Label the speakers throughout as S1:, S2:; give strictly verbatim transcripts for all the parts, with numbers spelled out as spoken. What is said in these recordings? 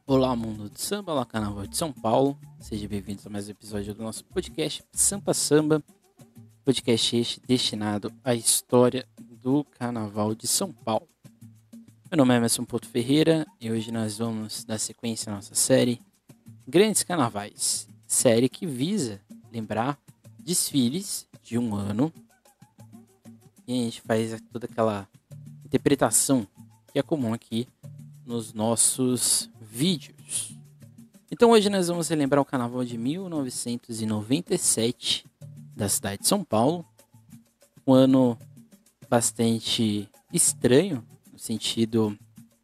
S1: Olá, mundo do samba, olá, Carnaval de São Paulo. Sejam bem-vindos a mais um episódio do nosso podcast Sampa Samba, podcast este destinado à história do Carnaval de São Paulo. Meu nome é Emerson Porto Ferreira e hoje nós vamos dar sequência à nossa série Grandes Carnavais, série que visa lembrar desfiles de um ano e a gente faz toda aquela interpretação que é comum aqui nos nossos vídeos. Então hoje nós vamos relembrar o Carnaval de mil novecentos e noventa e sete da cidade de São Paulo. Um ano bastante estranho, no sentido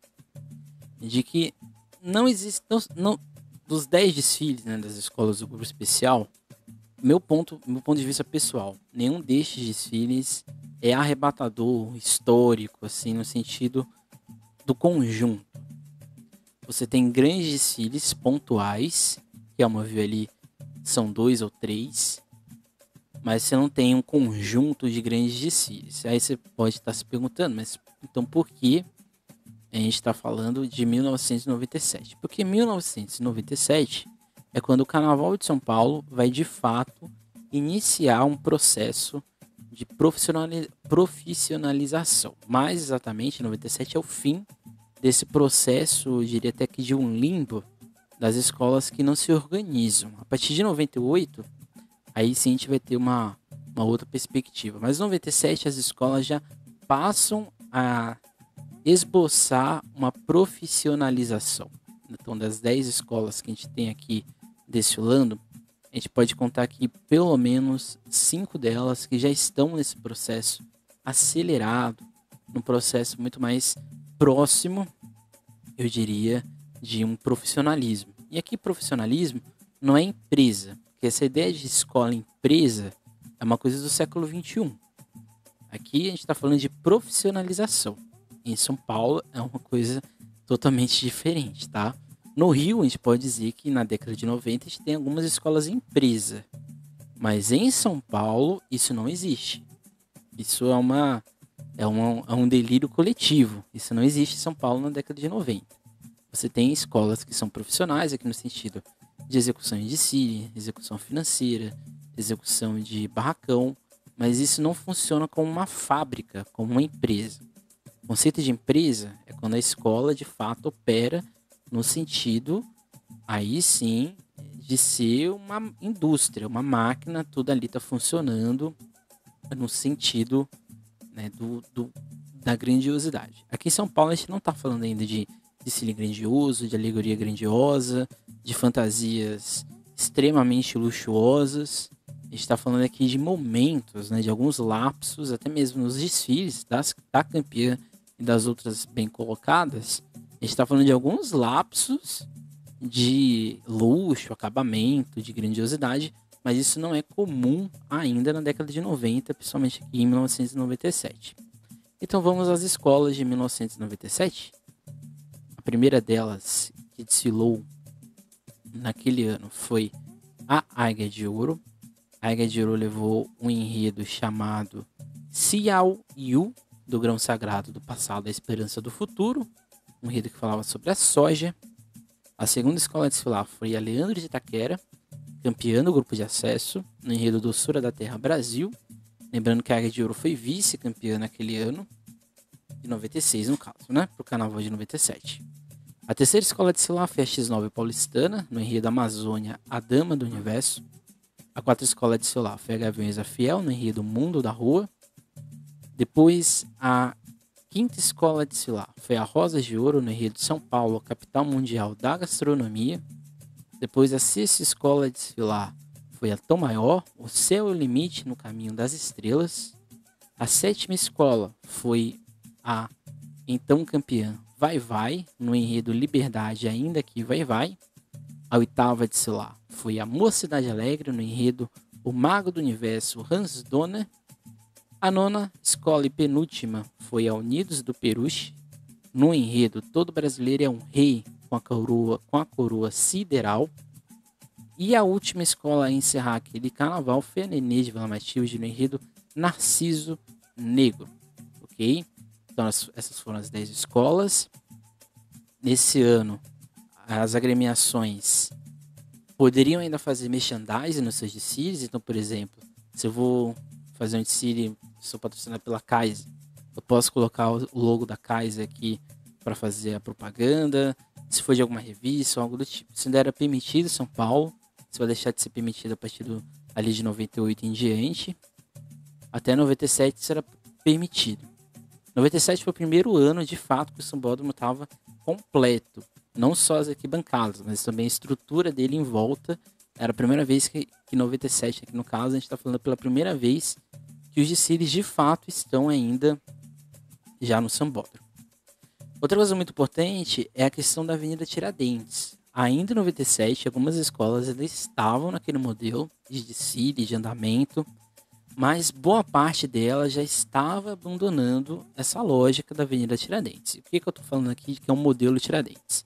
S1: de que não existe, não, não, dos dez desfiles, né, das escolas do grupo especial, meu ponto, meu ponto de vista pessoal, nenhum destes desfiles é arrebatador, histórico, assim, no sentido do conjunto. Você tem grandes desfiles pontuais, que ao meu ver ali são dois ou três, mas você não tem um conjunto de grandes desfiles. Aí você pode estar se perguntando, mas então por que a gente está falando de mil novecentos e noventa e sete? Porque mil novecentos e noventa e sete é quando o Carnaval de São Paulo vai de fato iniciar um processo de profissionalização. Mais exatamente, noventa e sete é o fim desse processo, eu diria até que de um limbo das escolas que não se organizam. A partir de noventa e oito, aí sim a gente vai ter uma, uma outra perspectiva. Mas em noventa e sete as escolas já passam a esboçar uma profissionalização. Então, das dez escolas que a gente tem aqui desfilando, a gente pode contar aqui pelo menos cinco delas que já estão nesse processo acelerado, num processo muito mais próximo, eu diria, de um profissionalismo. E aqui profissionalismo não é empresa, porque essa ideia de escola-empresa é uma coisa do século vinte e um. Aqui a gente está falando de profissionalização. Em São Paulo é uma coisa totalmente diferente, tá? No Rio a gente pode dizer que na década de noventa a gente tem algumas escolas empresa, mas em São Paulo isso não existe. Isso é uma É um, é um delírio coletivo. Isso não existe em São Paulo na década de noventa. Você tem escolas que são profissionais, aqui no sentido de execução de desfile, execução financeira, execução de barracão, mas isso não funciona como uma fábrica, como uma empresa. O conceito de empresa é quando a escola de fato opera no sentido, aí sim, de ser uma indústria, uma máquina, tudo ali está funcionando no sentido, né, do, do, da grandiosidade. Aqui em São Paulo a gente não está falando ainda de desfile grandioso, de alegoria grandiosa, de fantasias extremamente luxuosas. A gente está falando aqui de momentos, né, de alguns lapsos, até mesmo nos desfiles das, da campeã e das outras bem colocadas. A gente está falando de alguns lapsos de luxo, acabamento, de grandiosidade, mas isso não é comum ainda na década de noventa, principalmente aqui em mil novecentos e noventa e sete. Então vamos às escolas de mil novecentos e noventa e sete. A primeira delas que desfilou naquele ano foi a Águia de Ouro. A Águia de Ouro levou um enredo chamado Xiao Yu, do grão sagrado do passado, a esperança do futuro. Um enredo que falava sobre a soja. A segunda escola a desfilar foi a Leandro de Itaquera, campeã do grupo de acesso, no enredo Doçura da Terra Brasil. Lembrando que a Águia de Ouro foi vice-campeã naquele ano, de noventa e seis no caso, né? Para o Carnaval de noventa e sete. A terceira escola de desfilar foi a X nove Paulistana, no enredo Amazônia, a Dama do Universo. A quarta escola de desfilar foi a Gaviões da Fiel, no enredo Mundo da Rua. Depois, a quinta escola de desfilar foi a Rosas de Ouro, no enredo São Paulo, capital mundial da gastronomia. Depois, a sexta escola a desfilar foi a Tom Maior, O Céu é o Limite no Caminho das Estrelas. A sétima escola foi a então campeã Vai Vai, no enredo Liberdade Ainda Que Vai Vai. A oitava a desfilar foi a Mocidade Alegre, no enredo O Mago do Universo, Hans Donner. A nona escola e penúltima foi a Unidos do Peruche, no enredo Todo Brasileiro é um Rei, com a coroa, com a coroa sideral. E a última escola a encerrar aquele carnaval foi a Nenê de Vila Matilde, no enredo Narciso Negro. Ok? Então essas foram as dez escolas. Nesse ano, as agremiações poderiam ainda fazer merchandising nos seus desfiles. Então, por exemplo, se eu vou fazer um desfile, sou patrocinado pela Kaiser, eu posso colocar o logo da Kaiser aqui para fazer a propaganda. Se for de alguma revista ou algo do tipo. Isso ainda era permitido em São Paulo. Isso vai deixar de ser permitido a partir do, ali de noventa e oito em diante. Até noventa e sete isso era permitido. noventa e sete foi o primeiro ano, de fato, que o Sambódromo estava completo. Não só as arquibancadas, mas também a estrutura dele em volta. Era a primeira vez que, que noventa e sete, aqui no caso, a gente está falando pela primeira vez que os desfiles de fato estão ainda já no Sambódromo. Outra coisa muito importante é a questão da Avenida Tiradentes. Ainda em noventa e sete, algumas escolas ainda estavam naquele modelo de desfile, de andamento, mas boa parte delas já estava abandonando essa lógica da Avenida Tiradentes. E por que, que eu estou falando aqui que é um modelo Tiradentes?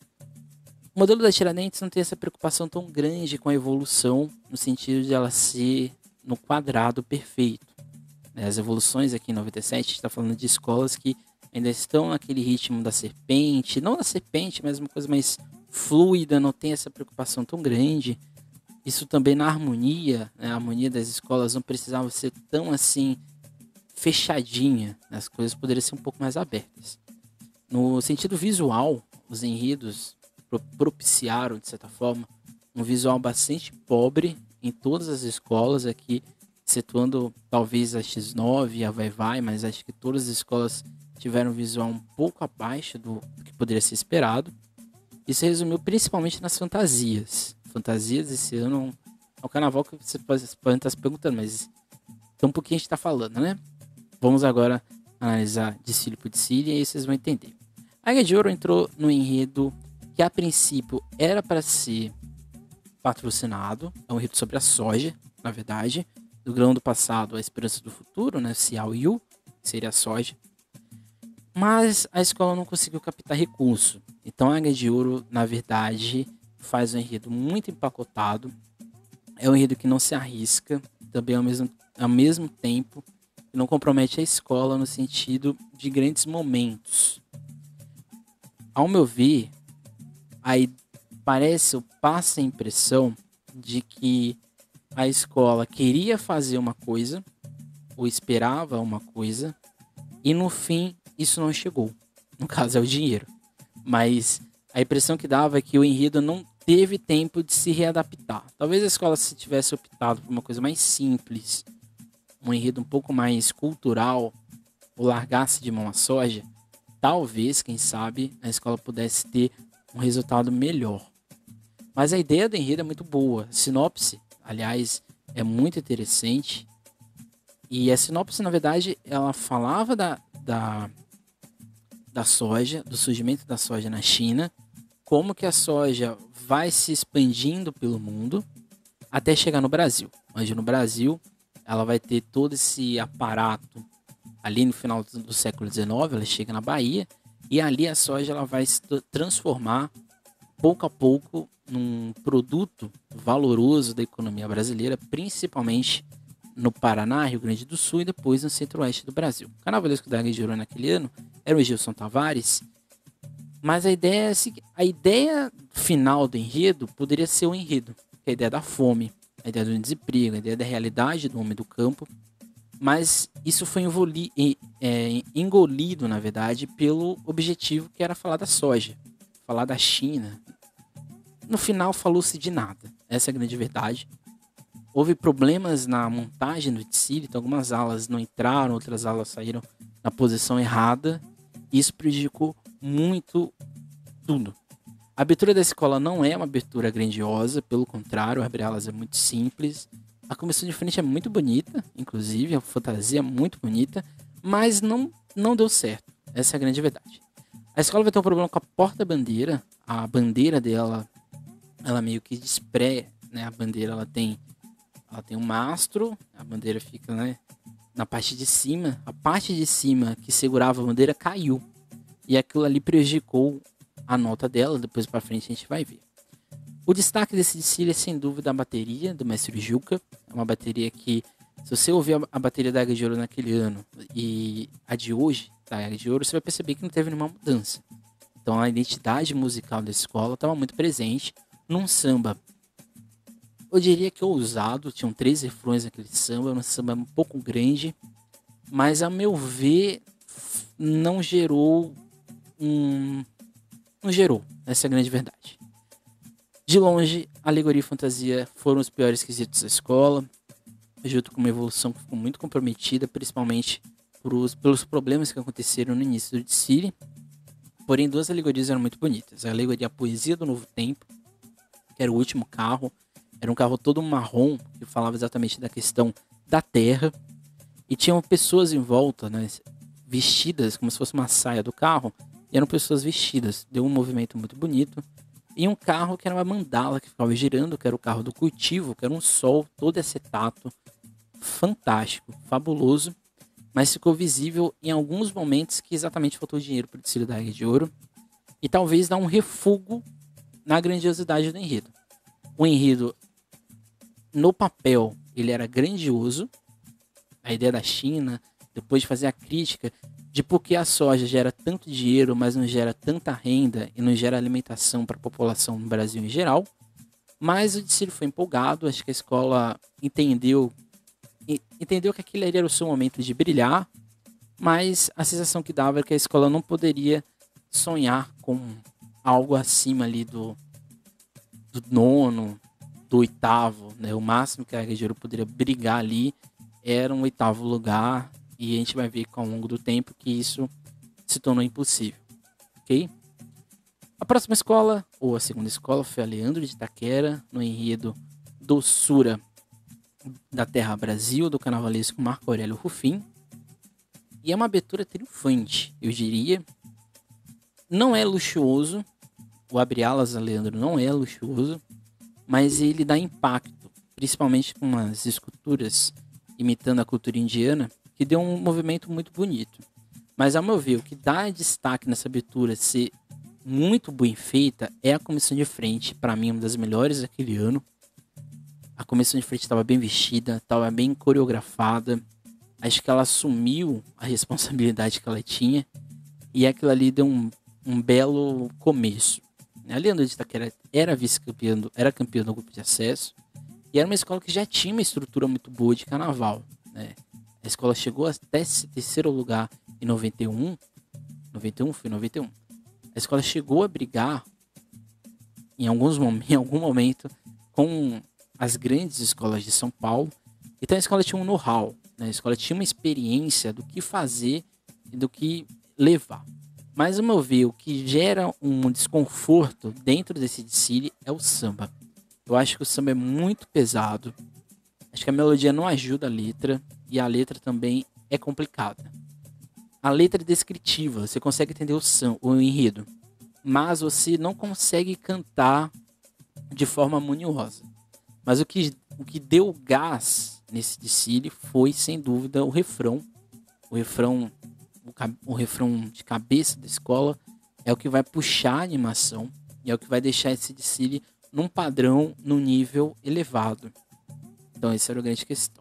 S1: O modelo da Tiradentes não tem essa preocupação tão grande com a evolução, no sentido de ela ser no quadrado perfeito. As evoluções aqui em noventa e sete, a gente está falando de escolas que ainda estão naquele ritmo da serpente, não da serpente, mas uma coisa mais fluida, não tem essa preocupação tão grande. Isso também na harmonia, né? A harmonia das escolas não precisava ser tão assim fechadinha, né? As coisas poderiam ser um pouco mais abertas. No sentido visual, os enredos propiciaram, de certa forma, um visual bastante pobre em todas as escolas aqui, excetuando talvez a X nove e a Vai Vai, mas acho que todas as escolas tiveram um visual um pouco abaixo do que poderia ser esperado. Isso resumiu principalmente nas fantasias. Fantasias esse ano é um carnaval que você pode, você pode estar se perguntando, mas tão pouquinho a gente está falando, né? Vamos agora analisar desfile por desfile e aí vocês vão entender. A Águia de Ouro entrou no enredo que a princípio era para ser patrocinado. É um enredo sobre a soja, na verdade. Do grão do passado, a esperança do futuro, né? Cial Yu, que seria a soja. Mas a escola não conseguiu captar recurso. Então a Águia de Ouro, na verdade, faz um enredo muito empacotado. É um enredo que não se arrisca. Também ao mesmo, ao mesmo tempo que não compromete a escola no sentido de grandes momentos. Ao meu ver, aí parece ou passa a impressão de que a escola queria fazer uma coisa ou esperava uma coisa e no fim isso não chegou. No caso é o dinheiro. Mas a impressão que dava é que o enredo não teve tempo de se readaptar. Talvez a escola, se tivesse optado por uma coisa mais simples, um enredo um pouco mais cultural, ou largasse de mão a soja, talvez, quem sabe, a escola pudesse ter um resultado melhor. Mas a ideia do enredo é muito boa. A sinopse, aliás, é muito interessante. E a sinopse, na verdade, ela falava da, da, da soja, do surgimento da soja na China, como que a soja vai se expandindo pelo mundo até chegar no Brasil. Onde no Brasil ela vai ter todo esse aparato ali no final do século dezenove, ela chega na Bahia e ali a soja ela vai se transformar pouco a pouco num produto valoroso da economia brasileira, principalmente no Paraná, Rio Grande do Sul e depois no centro-oeste do Brasil. O carnavalesco da Águia de Ouro naquele ano era o Gilson Tavares, mas a ideia, a ideia final do enredo poderia ser o enredo, que é a ideia da fome, a ideia do desemprego, a ideia da realidade do homem do campo, mas isso foi engoli, é, engolido, na verdade, pelo objetivo que era falar da soja, falar da China. No final falou-se de nada, essa é a grande verdade. Houve problemas na montagem do desfile, então algumas alas não entraram, outras alas saíram na posição errada. Isso prejudicou muito tudo. A abertura da escola não é uma abertura grandiosa, pelo contrário, a abre-alas é muito simples. A comissão de frente é muito bonita, inclusive, a fantasia é muito bonita, mas não, não deu certo. Essa é a grande verdade. A escola vai ter um problema com a porta-bandeira. A bandeira dela, ela meio que despré, né? A bandeira ela tem, ela tem um mastro, a bandeira fica, né, na parte de cima. A parte de cima que segurava a bandeira caiu. E aquilo ali prejudicou a nota dela, depois para frente a gente vai ver. O destaque desse desfile é sem dúvida a bateria do mestre Juca. É uma bateria que, se você ouvir a bateria da Águia de Ouro naquele ano e a de hoje, da Águia de Ouro, você vai perceber que não teve nenhuma mudança. Então a identidade musical da escola estava muito presente num samba. Eu diria que ousado, tinham três refrões naquele samba, um samba um pouco grande, mas a meu ver não gerou um... não gerou, essa é a grande verdade. De longe, alegoria e fantasia foram os piores quesitos da escola, junto com uma evolução que ficou muito comprometida, principalmente por, pelos problemas que aconteceram no início do desfile. Porém, duas alegorias eram muito bonitas. A alegoria A Poesia do Novo Tempo, que era o último carro, era um carro todo marrom, que falava exatamente da questão da terra, e tinham pessoas em volta, né, vestidas como se fosse uma saia do carro, e eram pessoas vestidas. Deu um movimento muito bonito. E um carro que era uma mandala que ficava girando, que era o carro do cultivo, que era um sol todo acetato, fantástico, fabuloso, mas ficou visível em alguns momentos que exatamente faltou dinheiro para o desfile da Águia de Ouro, e talvez dar um refúgio na grandiosidade do enredo. O enredo, no papel, ele era grandioso, a ideia da China, depois de fazer a crítica de por que a soja gera tanto dinheiro, mas não gera tanta renda e não gera alimentação para a população no Brasil em geral. Mas o desfile foi empolgado, acho que a escola entendeu, entendeu que aquele era o seu momento de brilhar, mas a sensação que dava era que a escola não poderia sonhar com algo acima ali do, do nono, do oitavo, né? O máximo que a Águia de Ouro poderia brigar ali era um oitavo lugar, e a gente vai ver ao longo do tempo que isso se tornou impossível, ok? A próxima escola, ou a segunda escola, foi a Leandro de Itaquera, no enredo Doçura da Terra Brasil, do carnavalesco Marco Aurélio Rufim. E é uma abertura triunfante, eu diria. Não é luxuoso, o Abre Alas a Leandro não é luxuoso, mas ele dá impacto, principalmente com as esculturas imitando a cultura indiana, que deu um movimento muito bonito. Mas, ao meu ver, o que dá destaque nessa abertura ser muito bem feita é a comissão de frente, para mim, uma das melhores daquele ano. A comissão de frente estava bem vestida, estava bem coreografada. Acho que ela assumiu a responsabilidade que ela tinha, e aquilo ali deu um, um belo começo. A Leandro de Itaquera era vice-campeã, era campeã do grupo de acesso, e era uma escola que já tinha uma estrutura muito boa de carnaval, né? A escola chegou até esse terceiro lugar em noventa e um. noventa e um? Foi noventa e um. A escola chegou a brigar em, alguns, em algum momento com as grandes escolas de São Paulo. Então a escola tinha um know-how, né? A escola tinha uma experiência do que fazer e do que levar. Mas, ao meu ver, o que gera um desconforto dentro desse desfile é o samba. Eu acho que o samba é muito pesado. Acho que a melodia não ajuda a letra, e a letra também é complicada. A letra é descritiva, você consegue entender o, samba, o enredo, mas você não consegue cantar de forma harmoniosa. Mas o que, o que deu gás nesse desfile foi, sem dúvida, o refrão. O refrão, o, o refrão de cabeça da escola é o que vai puxar a animação e é o que vai deixar esse desfile num padrão, num nível elevado. Então, essa era a grande questão.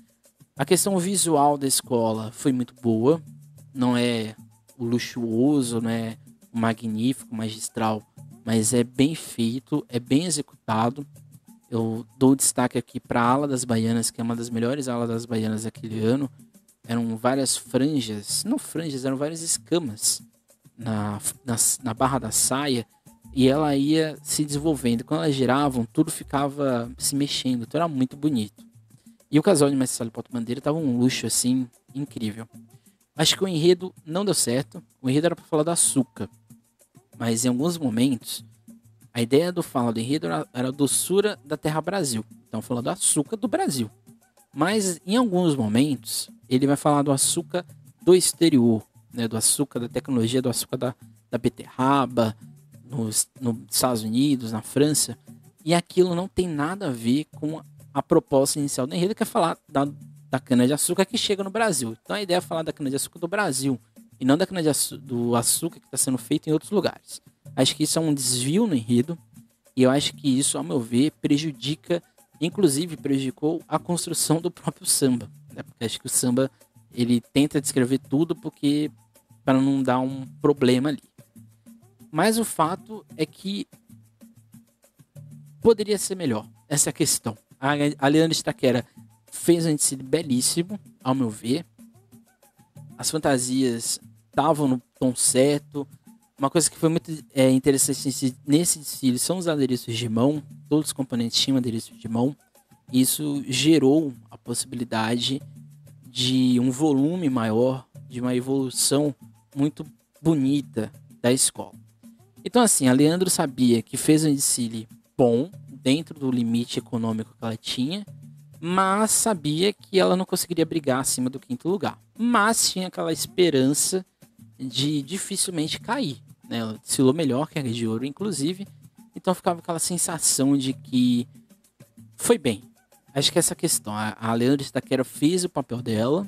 S1: A questão visual da escola foi muito boa. Não é o luxuoso, não é o magnífico, magistral, mas é bem feito, é bem executado. Eu dou destaque aqui para a ala das baianas, que é uma das melhores alas das baianas daquele ano. Eram várias franjas, não franjas, eram várias escamas na, na, na barra da saia, e ela ia se desenvolvendo. Quando elas giravam, tudo ficava se mexendo, então era muito bonito. E o casal de Mestre Sala e Porta-Bandeira tava um luxo, assim, incrível. Acho que o enredo não deu certo. O enredo era para falar da açúcar, mas em alguns momentos, a ideia do fala do enredo era, era a doçura da Terra Brasil. Então, falando do açúcar do Brasil. Mas, em alguns momentos, ele vai falar do açúcar do exterior, né? Do açúcar da tecnologia, do açúcar da, da beterraba, nos, nos Estados Unidos, na França, e aquilo não tem nada a ver com a proposta inicial do enredo, que é falar da, da cana-de-açúcar que chega no Brasil. Então a ideia é falar da cana-de-açúcar do Brasil, e não da cana-de-açúcar do açúcar que está sendo feito em outros lugares. Acho que isso é um desvio no enredo, e eu acho que isso, ao meu ver, prejudica, inclusive prejudicou a construção do próprio samba, né? Porque acho que o samba, ele tenta descrever tudo porque para não dar um problema ali. Mas o fato é que poderia ser melhor. Essa é a questão. A, a Leandro Itaquera fez um desfile belíssimo, ao meu ver. As fantasias estavam no tom certo. Uma coisa que foi muito é, interessante nesse desfile são os adereços de mão. Todos os componentes tinham adereços de mão. Isso gerou a possibilidade de um volume maior, de uma evolução muito bonita da escola. Então, assim, a Leandro sabia que fez um desfile bom, dentro do limite econômico que ela tinha, mas sabia que ela não conseguiria brigar acima do quinto lugar. Mas tinha aquela esperança de dificilmente cair, né? Ela desfilou melhor que a de ouro, inclusive, então ficava aquela sensação de que foi bem. Acho que essa questão, a Leandro Itaquera fez o papel dela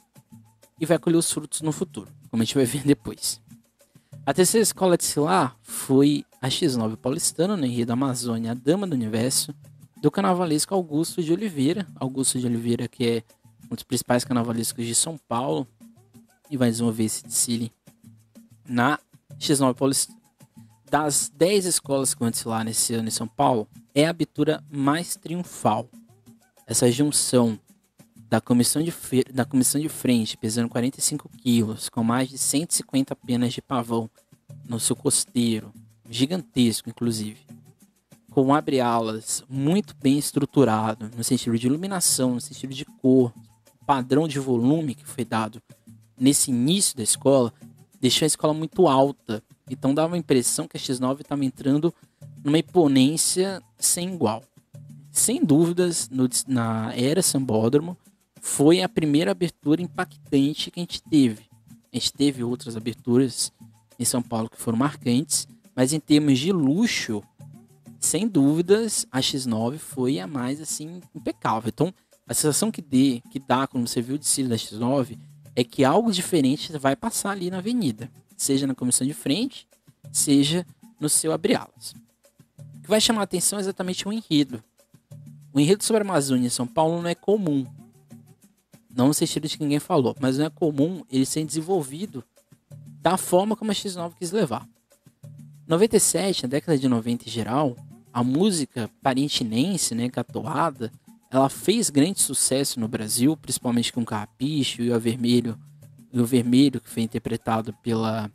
S1: e vai colher os frutos no futuro, como a gente vai ver depois. A terceira escola de desfilar foi a X nove paulistana, no enredo Amazônia, a Dama do Universo, do carnavalesco Augusto de Oliveira. Augusto de Oliveira, que é um dos principais carnavalescos de São Paulo, e vai desenvolver esse desfile na X nove paulistana. Das dez escolas que vão desfilar nesse ano em São Paulo, é a abertura mais triunfal. Essa junção da comissão de, fe... da comissão de frente, pesando quarenta e cinco quilos, com mais de cento e cinquenta penas de pavão no seu costeiro, gigantesco inclusive, com um abre-alas muito bem estruturado, no sentido de iluminação, no sentido de cor, padrão de volume que foi dado nesse início da escola, deixou a escola muito alta. Então dava a impressão que a X nove estava entrando numa imponência sem igual. Sem dúvidas, no, na era Sambódromo, foi a primeira abertura impactante que a gente teve. A gente teve outras aberturas em São Paulo que foram marcantes, mas em termos de luxo, sem dúvidas, a X nove foi a mais assim impecável. Então, a sensação que, dê, que dá quando você viu o desfile da X nove é que algo diferente vai passar ali na avenida, seja na comissão de frente, seja no seu abre-alas. O que vai chamar a atenção é exatamente o enredo. O enredo sobre a Amazônia em São Paulo não é comum. Não no sentido de que ninguém falou, mas não é comum ele ser desenvolvido da forma como a X nove quis levar. Em noventa e sete, na década de noventa em geral, a música parintinense, né, catoada, ela fez grande sucesso no Brasil, principalmente com o Carrapicho e o Vermelho, e o Vermelho, que foi interpretado pela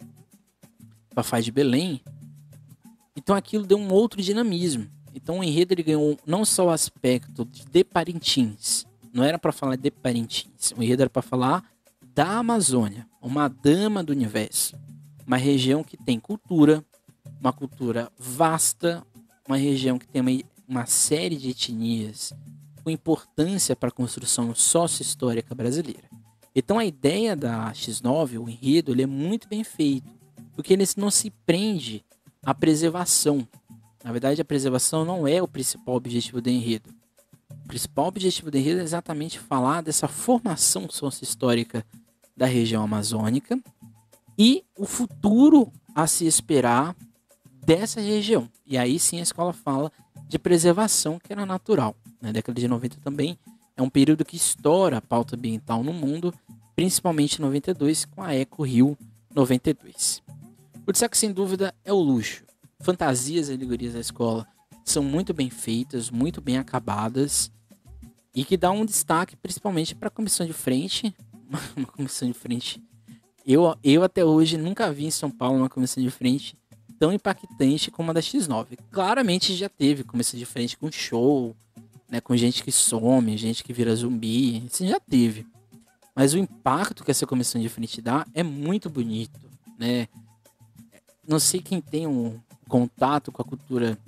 S1: Fafá de Belém. Então aquilo deu um outro dinamismo. Então o enredo ele ganhou não só o aspecto de Parintins, não era para falar de Parintins, o enredo era para falar da Amazônia, uma dama do universo, uma região que tem cultura, uma cultura vasta, uma região que tem uma, uma série de etnias com importância para a construção sócio-histórica brasileira. Então a ideia da X nove, o enredo, ele é muito bem feito, porque ele não se prende à preservação. Na verdade, a preservação não é o principal objetivo do enredo. O principal objetivo do enredo é exatamente falar dessa formação sócio-histórica da região amazônica e o futuro a se esperar dessa região. E aí sim a escola fala de preservação, que era natural. Na década de noventa também é um período que estoura a pauta ambiental no mundo, principalmente em noventa e dois com a Eco Rio noventa e dois. O destaque sem dúvida é o luxo. Fantasias e alegorias da escola são muito bem feitas, muito bem acabadas e que dá um destaque principalmente para a comissão de frente. Uma comissão de frente. Eu, eu até hoje nunca vi em São Paulo uma comissão de frente tão impactante como a da X nove. Claramente já teve comissão de frente com show, né, com gente que some, gente que vira zumbi, isso já teve. Mas o impacto que essa comissão de frente dá é muito bonito, né? Não sei quem tem um contato com a cultura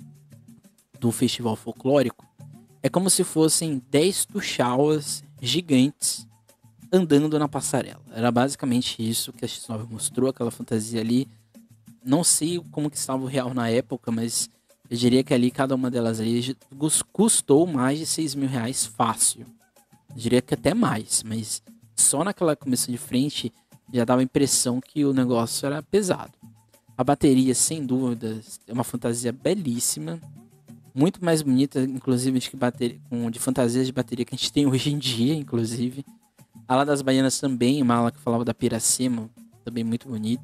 S1: do festival folclórico, é como se fossem dez tuxauas gigantes andando na passarela. Era basicamente isso que a X nove mostrou, aquela fantasia ali. Não sei como que estava o real na época, mas eu diria que ali cada uma delas ali custou mais de seis mil reais fácil. Eu diria que até mais, mas só naquela comissão de frente já dava a impressão que o negócio era pesado. A bateria, sem dúvidas, é uma fantasia belíssima, muito mais bonita, inclusive, de, que bateria, de fantasias de bateria que a gente tem hoje em dia, inclusive. A lá das Baianas também, uma ala que falava da Piracema, também muito bonita.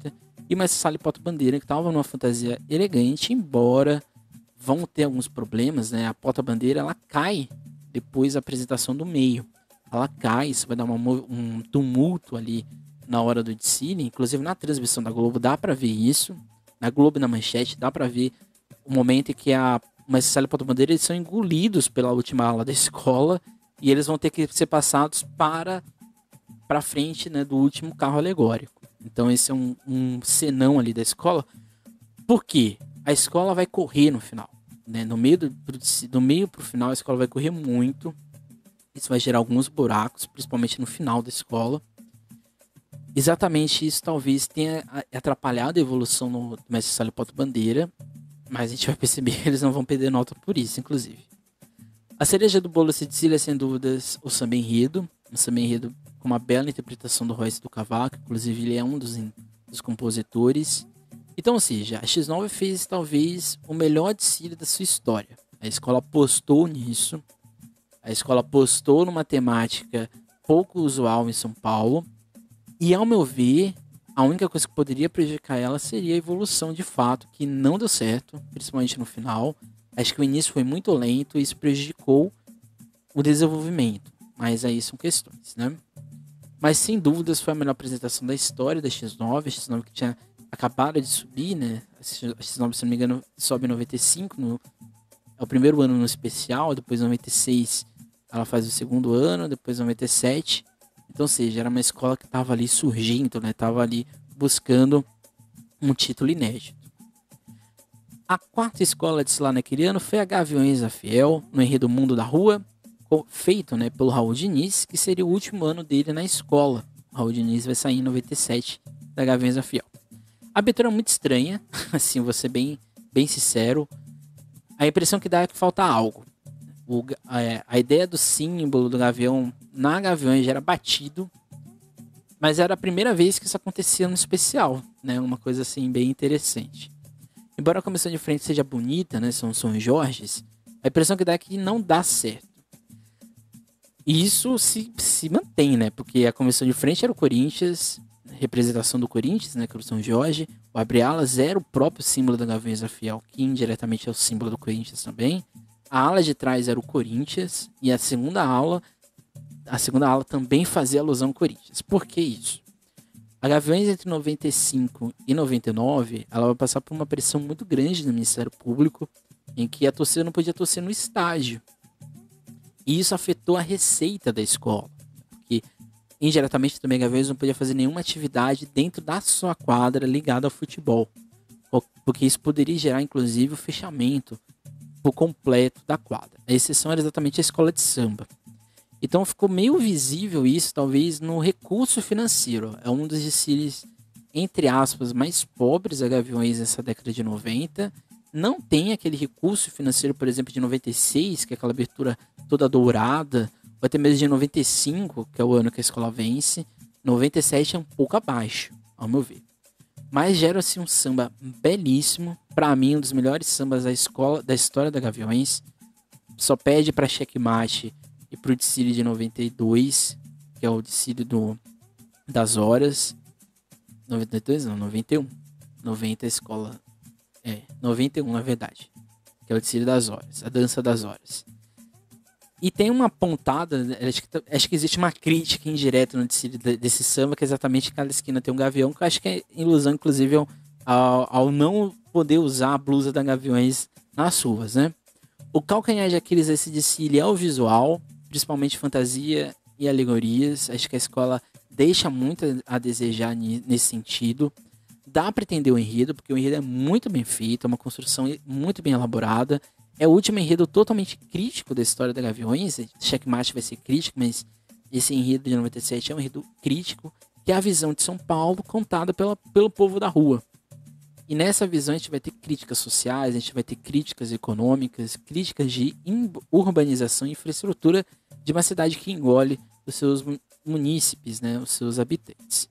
S1: E Mestre Sala e Porta-Bandeira, que estava numa fantasia elegante, embora vão ter alguns problemas, né? A porta-bandeira, ela cai depois da apresentação do meio. Ela cai, isso vai dar uma, um tumulto ali na hora do desfile. Inclusive na transmissão da Globo dá para ver isso. Na Globo e na Manchete dá para ver o momento em que a Mestre Sala e Porta-Bandeira eles são engolidos pela última ala da escola e eles vão ter que ser passados para para frente, né, do último carro alegórico. Então esse é um, um senão ali da escola. Por quê? A escola vai correr no final, né? No meio do, do meio pro final a escola vai correr muito. Isso vai gerar alguns buracos, principalmente no final da escola. Exatamente isso talvez tenha atrapalhado a evolução no Mestre Sala e Porta-Bandeira, mas a gente vai perceber que eles não vão perder nota por isso, inclusive. A cereja do bolo se desfila, sem dúvidas, o samba enredo. O samba enredo com uma bela interpretação do Royce do Cavaco, inclusive ele é um dos, dos compositores. Então, ou seja, a X nove fez talvez o melhor desfile da sua história. A escola apostou nisso. A escola apostou numa temática pouco usual em São Paulo. E, ao meu ver, a única coisa que poderia prejudicar ela seria a evolução de fato, que não deu certo, principalmente no final. Acho que o início foi muito lento e isso prejudicou o desenvolvimento. Mas aí são questões, né? Mas, sem dúvidas, foi a melhor apresentação da história da X nove. A X nove que tinha acabado de subir, né? A X nove, se não me engano, sobe em noventa e cinco. No, é o primeiro ano no especial. Depois, em noventa e seis, ela faz o segundo ano. Depois, em noventa e sete. Então, ou seja, era uma escola que estava ali surgindo, né? Estava ali buscando um título inédito. A quarta escola de desfilar naquele ano foi a Gaviões da Fiel, no enredo Mundo da Rua, feito, né, pelo Raul Diniz, que seria o último ano dele na escola. O Raul Diniz vai sair em noventa e sete da Gaviões da Fiel. A abertura é muito estranha, assim, vou ser bem, bem sincero. A impressão que dá é que falta algo. O, a, a ideia do símbolo do Gavião na Gaviões já era batido, mas era a primeira vez que isso acontecia no especial, né? Uma coisa assim bem interessante. Embora a comissão de frente seja bonita, né? São São Jorges, a impressão que dá é que não dá certo. E isso se, se mantém, né? Porque a comissão de frente era o Corinthians, representação do Corinthians, né? Que era o São Jorge. O abre-alas era o próprio símbolo da Gaviões da Fiel, que indiretamente é o símbolo do Corinthians também. A ala de trás era o Corinthians e a segunda ala, a segunda ala também fazia alusão ao Corinthians. Por que isso? A Gaviões entre noventa e cinco e noventa e nove, ela vai passar por uma pressão muito grande no Ministério Público, em que a torcida não podia torcer no estádio. E isso afetou a receita da escola, porque indiretamente também a Gaviões não podia fazer nenhuma atividade dentro da sua quadra ligada ao futebol, porque isso poderia gerar inclusive o fechamento por completo da quadra. A exceção era exatamente a escola de samba. Então ficou meio visível isso, talvez, no recurso financeiro. É um dos desfiles, entre aspas, mais pobres da Gaviões nessa década de noventa. Não tem aquele recurso financeiro, por exemplo, de noventa e seis, que é aquela abertura toda dourada, ou até mesmo de noventa e cinco, que é o ano que a escola vence. noventa e sete é um pouco abaixo, ao meu ver. Mas gera-se um samba belíssimo. Para mim, um dos melhores sambas da, escola, da história da Gaviões. Só pede para Checkmate e pro desfile de noventa e dois, que é o desfile do, das horas. noventa e dois não, noventa e um. noventa a escola. É, noventa e um na verdade. Que é o desfile das horas, a dança das horas. E tem uma pontada, acho que, acho que existe uma crítica indireta no desfile desse samba, que é exatamente cada esquina tem um gavião, que eu acho que é ilusão, inclusive, ao, ao não poder usar a blusa da Gaviões nas ruas, né? O calcanhar de Aquiles desse desfile é o visual, principalmente fantasia e alegorias. Acho que a escola deixa muito a desejar nesse sentido. Dá para entender o enredo, porque o enredo é muito bem feito, é uma construção muito bem elaborada. É o último enredo totalmente crítico da história da Gaviões. Checkmate vai ser crítico, mas esse enredo de noventa e sete é um enredo crítico, que é a visão de São Paulo contada pela, pelo povo da rua. E nessa visão a gente vai ter críticas sociais, a gente vai ter críticas econômicas, críticas de urbanização e infraestrutura de uma cidade que engole os seus munícipes, né, os seus habitantes.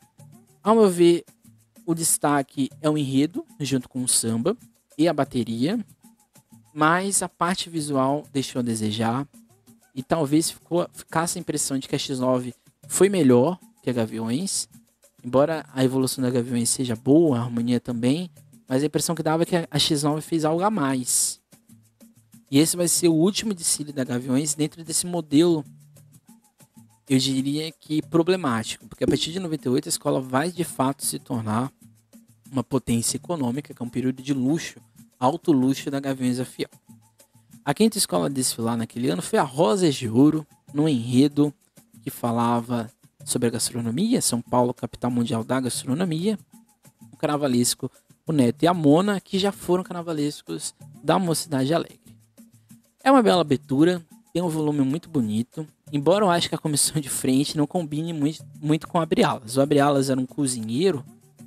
S1: Ao meu ver, o destaque é o enredo, junto com o samba e a bateria, mas a parte visual deixou a desejar e talvez ficou, ficasse a impressão de que a X nove foi melhor que a Gaviões, Embora a evolução da Gaviões seja boa, a harmonia também, mas a impressão que dava é que a X nove fez algo a mais. E esse vai ser o último desfile da Gaviões dentro desse modelo, eu diria que problemático, porque a partir de noventa e oito a escola vai de fato se tornar uma potência econômica, que é um período de luxo, alto luxo da Gaviões da Fiel. A quinta escola a desfilar naquele ano foi a Rosas de Ouro, num enredo que falava sobre a gastronomia, São Paulo, capital mundial da gastronomia, o carnavalesco, o Neto e a Mona, que já foram carnavalescos da Mocidade Alegre. É uma bela abertura, tem um volume muito bonito, embora eu acho que a comissão de frente não combine muito, muito com o Abre-Alas. O Abre-Alas era um cozinheiro,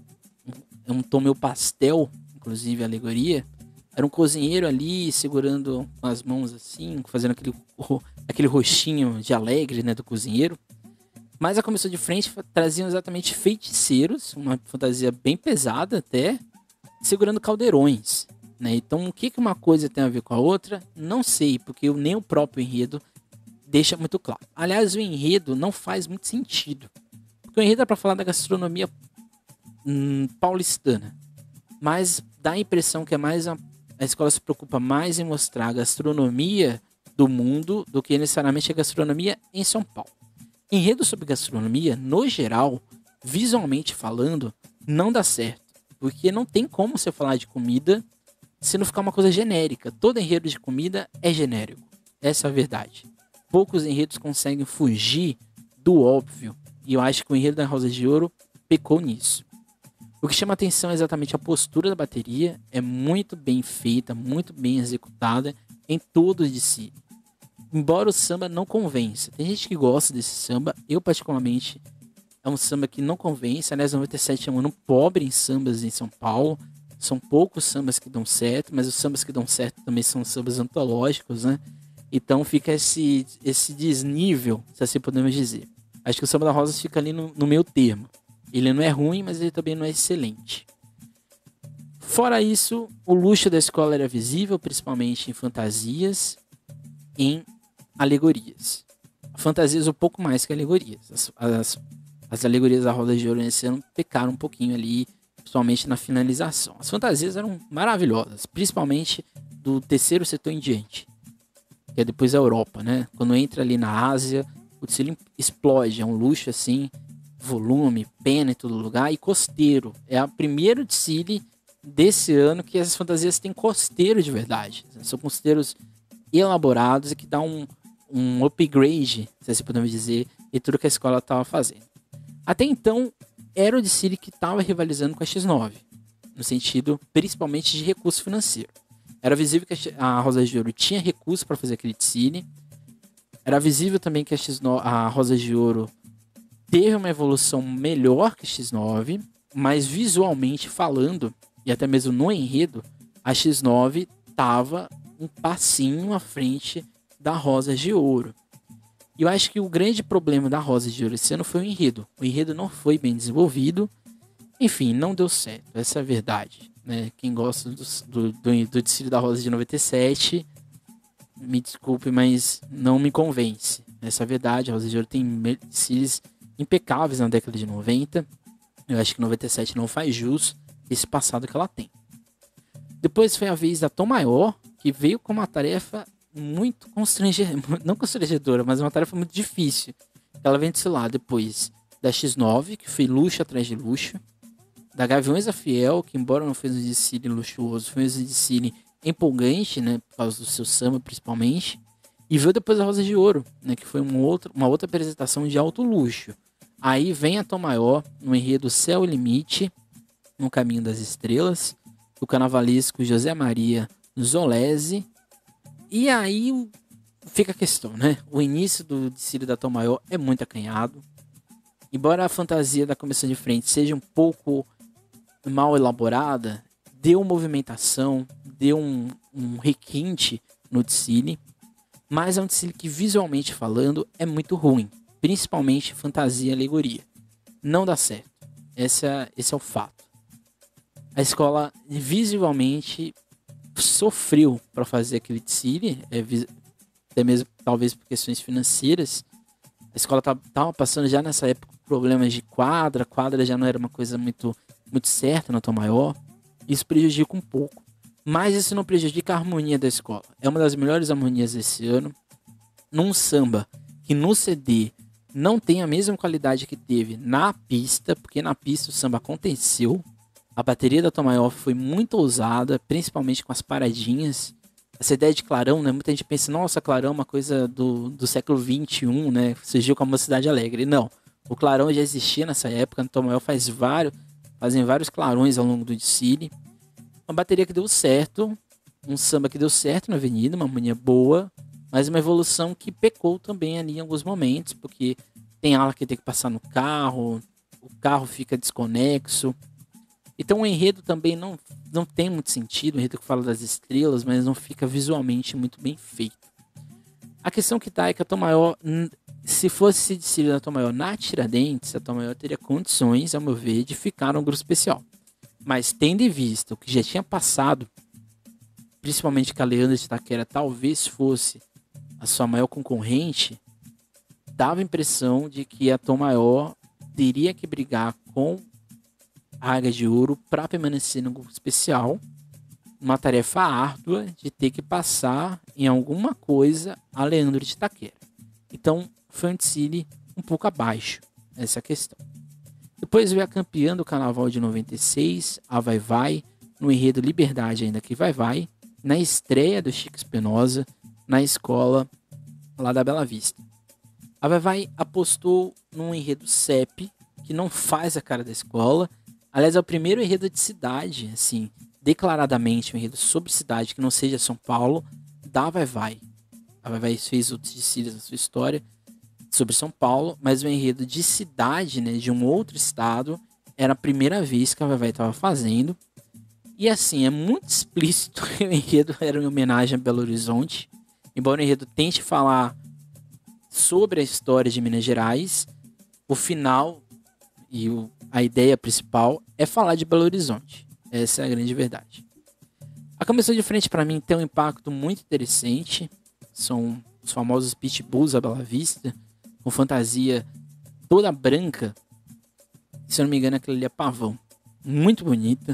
S1: um, um tom meio pastel, inclusive a alegoria, era um cozinheiro ali segurando as mãos assim, fazendo aquele, aquele rostinho de alegre, né, do cozinheiro. Mas a comissão de frente trazia exatamente feiticeiros, uma fantasia bem pesada até, segurando caldeirões, né? Então o que uma coisa tem a ver com a outra, não sei, porque nem o próprio enredo deixa muito claro. Aliás, o enredo não faz muito sentido, porque o enredo é para falar da gastronomia hum, paulistana, mas dá a impressão que é mais a, a escola se preocupa mais em mostrar a gastronomia do mundo do que necessariamente a gastronomia em São Paulo. Enredo sobre gastronomia, no geral, visualmente falando, não dá certo. Porque não tem como você falar de comida se não ficar uma coisa genérica. Todo enredo de comida é genérico. Essa é a verdade. Poucos enredos conseguem fugir do óbvio. E eu acho que o enredo da Rosa de Ouro pecou nisso. O que chama atenção é exatamente a postura da bateria. É muito bem feita, muito bem executada em todos de si. Embora o samba não convença. Tem gente que gosta desse samba. Eu, particularmente, é um samba que não convence. Aliás, noventa e sete é um ano pobre em sambas em São Paulo. São poucos sambas que dão certo, mas os sambas que dão certo também são sambas antológicos, né? Então fica esse, esse desnível, se assim podemos dizer. Acho que o Samba da Rosa fica ali no, no meio termo. Ele não é ruim, mas ele também não é excelente. Fora isso, o luxo da escola era visível, principalmente em fantasias, em alegorias. Fantasias um pouco mais que alegorias. As, as, as alegorias da Rosa de Ouro nesse ano pecaram um pouquinho ali, principalmente na finalização. As fantasias eram maravilhosas, principalmente do terceiro setor em diante, que é depois a Europa, né? Quando entra ali na Ásia, o desfile explode, é um luxo assim, volume, pena em todo lugar, e costeiro. É o primeiro desfile desse ano que essas fantasias têm costeiro de verdade. São costeiros elaborados e que dá um, um upgrade, se assim podemos dizer, em tudo que a escola estava fazendo. Até então, era o desfile que estava rivalizando com a X nove, no sentido principalmente de recurso financeiro. Era visível que a Rosa de Ouro tinha recurso para fazer aquele desfile. Era visível também que a, X nove, a Rosa de Ouro teve uma evolução melhor que a X nove, mas visualmente falando, e até mesmo no enredo, a X nove estava um passinho à frente da Rosa de Ouro. E eu acho que o grande problema da Rosa de Ouro esse ano foi o enredo. O enredo não foi bem desenvolvido. Enfim, não deu certo. Essa é a verdade, né? Quem gosta do, do, do, do desfile da Rosa de noventa e sete, me desculpe, mas não me convence. Essa é a verdade. A Rosa de Ouro tem desfiles impecáveis na década de noventa. Eu acho que noventa e sete não faz jus esse passado que ela tem. Depois foi a vez da Tom Maior, que veio com uma tarefa muito constrangedora, não constrangedora, mas uma tarefa muito difícil. Ela vem desse lado depois da X nove, que foi luxo atrás de luxo, da Gaviões da Fiel, que embora não fez um desfile luxuoso, fez um desfile empolgante, né, por causa do seu samba principalmente, e veio depois a Rosa de Ouro, né, que foi um outro, uma outra apresentação de alto luxo. Aí vem a Tom Maior, no enredo Céu e Limite, no Caminho das Estrelas, o carnavalesco José Maria Zolese. E aí fica a questão, né? O início do desfile da Tom Maior é muito acanhado. Embora a fantasia da comissão de frente seja um pouco mal elaborada, deu movimentação, deu um, um requinte no desfile. Mas é um desfile que, visualmente falando, é muito ruim. Principalmente fantasia e alegoria. Não dá certo. Essa, esse é o fato. A escola visualmente sofreu para fazer aquele desfile, é, até mesmo talvez por questões financeiras. A escola estava passando já nessa época problemas de quadra, quadra já não era uma coisa muito, muito certa na Tom Maior. Isso prejudica um pouco. Mas isso não prejudica a harmonia da escola. É uma das melhores harmonias desse ano. Num samba que no C D não tem a mesma qualidade que teve na pista, porque na pista o samba aconteceu. A bateria da Tom Maior foi muito ousada, principalmente com as paradinhas. Essa ideia de clarão, né? Muita gente pensa, nossa, clarão é uma coisa do, do século vinte e um, né? Surgiu com a Mocidade Alegre. Não, o clarão já existia nessa época. A Tom Maior faz vários, fazem vários clarões ao longo do desfile. Uma bateria que deu certo, um samba que deu certo na avenida, uma harmonia boa, mas uma evolução que pecou também ali em alguns momentos, porque tem ala que tem que passar no carro, o carro fica desconexo. Então o enredo também não, não tem muito sentido, o enredo que fala das estrelas, mas não fica visualmente muito bem feito. A questão que tá é que a Tom Maior, se fosse desfile da Tom Maior na Tiradentes, a Tom Maior teria condições, ao meu ver, de ficar no grupo especial. Mas tendo em vista o que já tinha passado, principalmente que a Leandra de Itaquera talvez fosse a sua maior concorrente, dava a impressão de que a Tom Maior teria que brigar com a Águia de Ouro para permanecer no grupo especial, uma tarefa árdua de ter que passar em alguma coisa a Leandro de Itaquera. Então foi um desfile um pouco abaixo, essa é a questão. Depois veio a campeã do Carnaval de noventa e seis, a Vai Vai, no enredo Liberdade ainda que Vai Vai, na estreia do Chico Espinosa, na escola lá da Bela Vista. A Vai Vai apostou num enredo C E P, que não faz a cara da escola. Aliás, é o primeiro enredo de cidade, assim, declaradamente um enredo sobre cidade, que não seja São Paulo, da Vai Vai. A Vai Vai fez outros desfiles na sua história sobre São Paulo, mas o enredo de cidade, né, de um outro estado, era a primeira vez que a Vai Vai estava fazendo. E assim, é muito explícito que o enredo era em homenagem a Belo Horizonte. Embora o enredo tente falar sobre a história de Minas Gerais, o final e o, a ideia principal é falar de Belo Horizonte. Essa é a grande verdade. A comissão de frente, para mim, tem um impacto muito interessante. São os famosos pitbulls à Bela Vista, com fantasia toda branca. Se eu não me engano, aquilo ali é pavão. Muito bonita.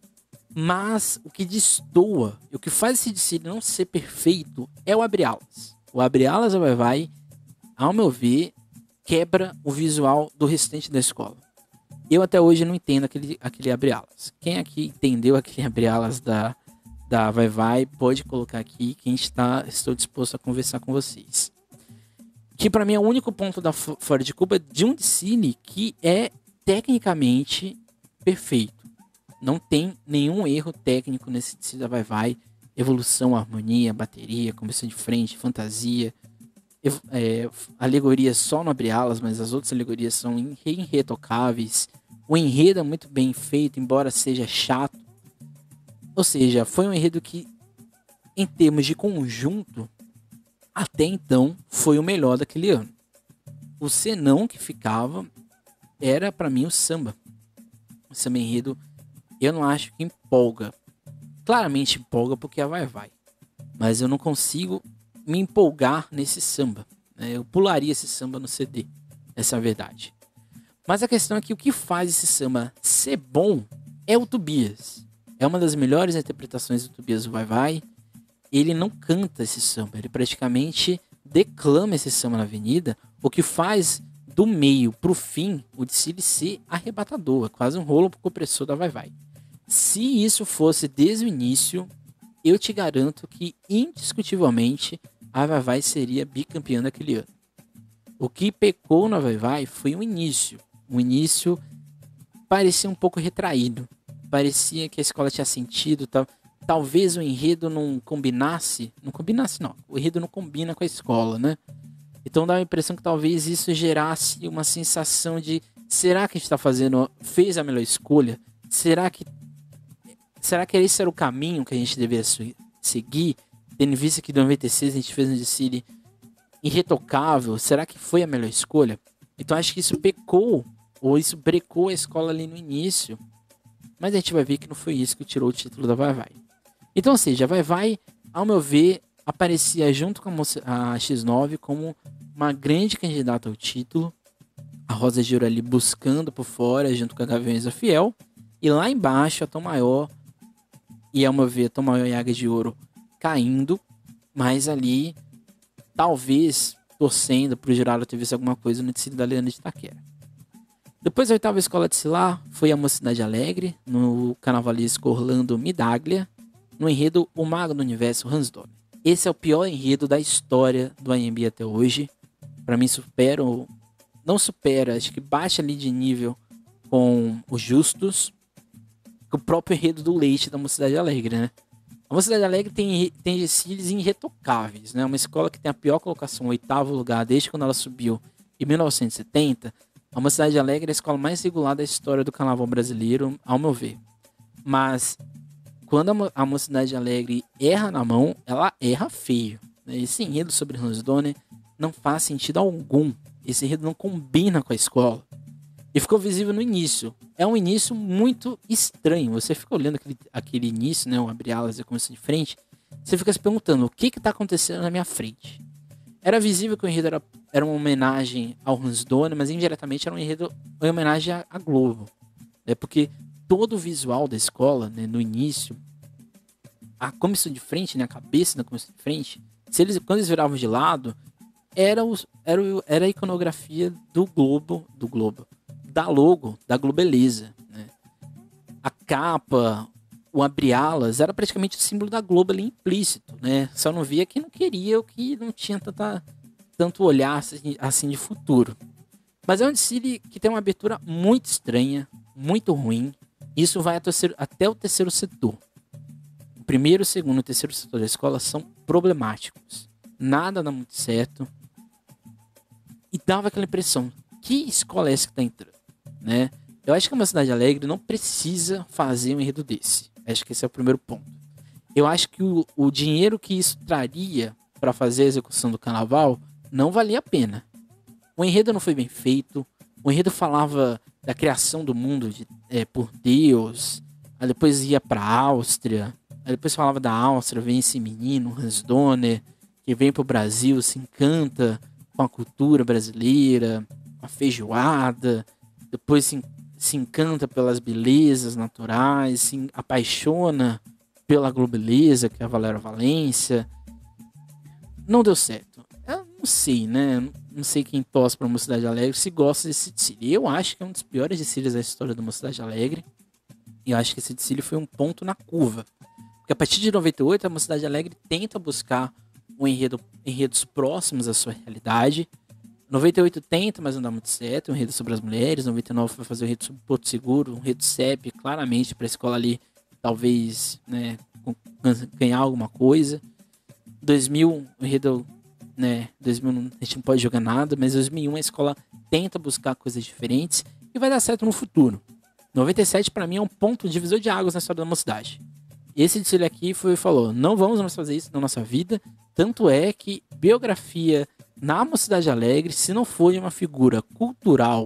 S1: Mas o que destoa, e o que faz esse desfile não ser perfeito, é o abre-alas. O abre-alas da Vai Vai, ao meu ver, quebra o visual do restante da escola. Eu até hoje não entendo aquele, aquele abre-alas. Quem aqui entendeu aquele abre-alas da, da Vai Vai, pode colocar aqui, que a gente tá, estou disposto a conversar com vocês. Que para mim é o único ponto da fora de culpa de um desfile que é tecnicamente perfeito. Não tem nenhum erro técnico nesse desfile da Vai Vai. Evolução, harmonia, bateria, comissão de frente, fantasia, é, alegoria só no abre-alas, mas as outras alegorias são irretocáveis. O enredo é muito bem feito, embora seja chato. Ou seja, foi um enredo que, em termos de conjunto, até então foi o melhor daquele ano. O senão que ficava era para mim o samba. O samba enredo eu não acho que empolga. Claramente empolga porque a Vai Vai. Mas eu não consigo me empolgar nesse samba. Eu pularia esse samba no C D. Essa é a verdade. Mas a questão é que o que faz esse samba ser bom é o Tobias. É uma das melhores interpretações do Tobias do Vai Vai. Ele não canta esse samba. Ele praticamente declama esse samba na avenida. O que faz do meio pro fim o desfile ser arrebatador. É quase um rolo pro compressor da Vai Vai. Se isso fosse desde o início, eu te garanto que indiscutivelmente a Vai Vai seria bicampeã daquele ano. O que pecou na Vai Vai foi o início. O início parecia um pouco retraído. Parecia que a escola tinha sentido. Tal. Talvez o enredo não combinasse. Não combinasse, não. O enredo não combina com a escola, né? Então dá a impressão que talvez isso gerasse uma sensação de: será que a gente está fazendo, fez a melhor escolha? Será que, será que esse era o caminho que a gente deveria seguir? Tendo em vista que em noventa e seis a gente fez um desfile irretocável, será que foi a melhor escolha? Então acho que isso pecou, ou isso brecou a escola ali no início. Mas a gente vai ver que não foi isso que tirou o título da Vai Vai. Então, ou seja, a Vai Vai, ao meu ver, aparecia junto com a, a X nove como uma grande candidata ao título. a Rosa de Ouro ali buscando por fora, junto com a Gaviões da Fiel. E lá embaixo, a Tom Maior e a ver a Tom Maior e a Águia de Ouro caindo. Mas ali, talvez, torcendo para o jurado ter visto alguma coisa no desfile da Leandro de Itaquera. Depois, a oitava escola de desfilar foi a Mocidade Alegre, no carnavalesco Orlando Midaglia, no enredo O Mago do Universo, Hans Donner. Esse é o pior enredo da história do A M B até hoje. Para mim, supera, não supera, acho que baixa ali de nível com os Justos, o próprio enredo do Leite da Mocidade Alegre, né? A Mocidade Alegre tem, tem desfiles irretocáveis, né? Uma escola que tem a pior colocação, o oitavo lugar, desde quando ela subiu em mil novecentos e setenta. A Mocidade Alegre é a escola mais regular da história do carnaval brasileiro, ao meu ver. Mas, quando a, a Mocidade Alegre erra na mão, ela erra feio. Esse enredo sobre Hans Donner não faz sentido algum. Esse enredo não combina com a escola. E ficou visível no início. É um início muito estranho. Você fica olhando aquele, aquele início, né? O abre alas e começa de frente. Você fica se perguntando, o que está acontecendo na minha frente? Era visível que o enredo era, era uma homenagem ao Hans Donner, mas indiretamente era um enredo uma homenagem à, à Globo. É porque todo o visual da escola, né, no início, a comissão de frente, né, a cabeça da comissão de frente, se eles, quando eles viravam de lado, era, os, era, era a iconografia do Globo, do Globo, da logo, da Globeleza, né? A capa, o abre-alas, era praticamente o símbolo da Globo ali implícito, né? Só não via que não queria ou que não tinha tanta, tanto olhar assim, assim de futuro. Mas é um desfile que tem uma abertura muito estranha, muito ruim. Isso vai até o terceiro setor. O primeiro, o segundo e o terceiro setor da escola são problemáticos. Nada dá muito certo. E dava aquela impressão, que escola é essa que está entrando? Né? Eu acho que a Mocidade Alegre não precisa fazer um enredo desse. Acho que esse é o primeiro ponto. Eu acho que o, o dinheiro que isso traria para fazer a execução do carnaval não valia a pena. O enredo não foi bem feito. O enredo falava da criação do mundo de, é, por Deus. Aí depois ia para a Áustria. Aí depois falava da Áustria, vem esse menino, Hans Donner, que vem para o Brasil, se encanta com a cultura brasileira, com a feijoada. Depois se, se encanta pelas belezas naturais, se apaixona pela globeleza, que é a Valéria Valência. Não deu certo. Eu não sei, né? Não sei quem torce para a Mocidade Alegre se gosta desse desfile. Eu acho que é um dos piores desfiles da história da Mocidade Alegre. E eu acho que esse desfile foi um ponto na curva. Porque a partir de noventa e oito, a Mocidade Alegre tenta buscar um enredo, enredos próximos à sua realidade. noventa e oito tenta, mas não dá muito certo. Um enredo sobre as mulheres. noventa e nove vai fazer um enredo sobre Porto Seguro. Um enredo C E P, claramente, para a escola ali, talvez, né, ganhar alguma coisa. dois mil, o enredo, né, dois mil a gente não pode jogar nada, mas dois mil e um a escola tenta buscar coisas diferentes e vai dar certo no futuro. noventa e sete, para mim, é um ponto divisor de águas na história da mocidade. Esse desfile aqui foi, falou, não vamos mais fazer isso na nossa vida. Tanto é que biografia na Mocidade Alegre, se não for uma figura cultural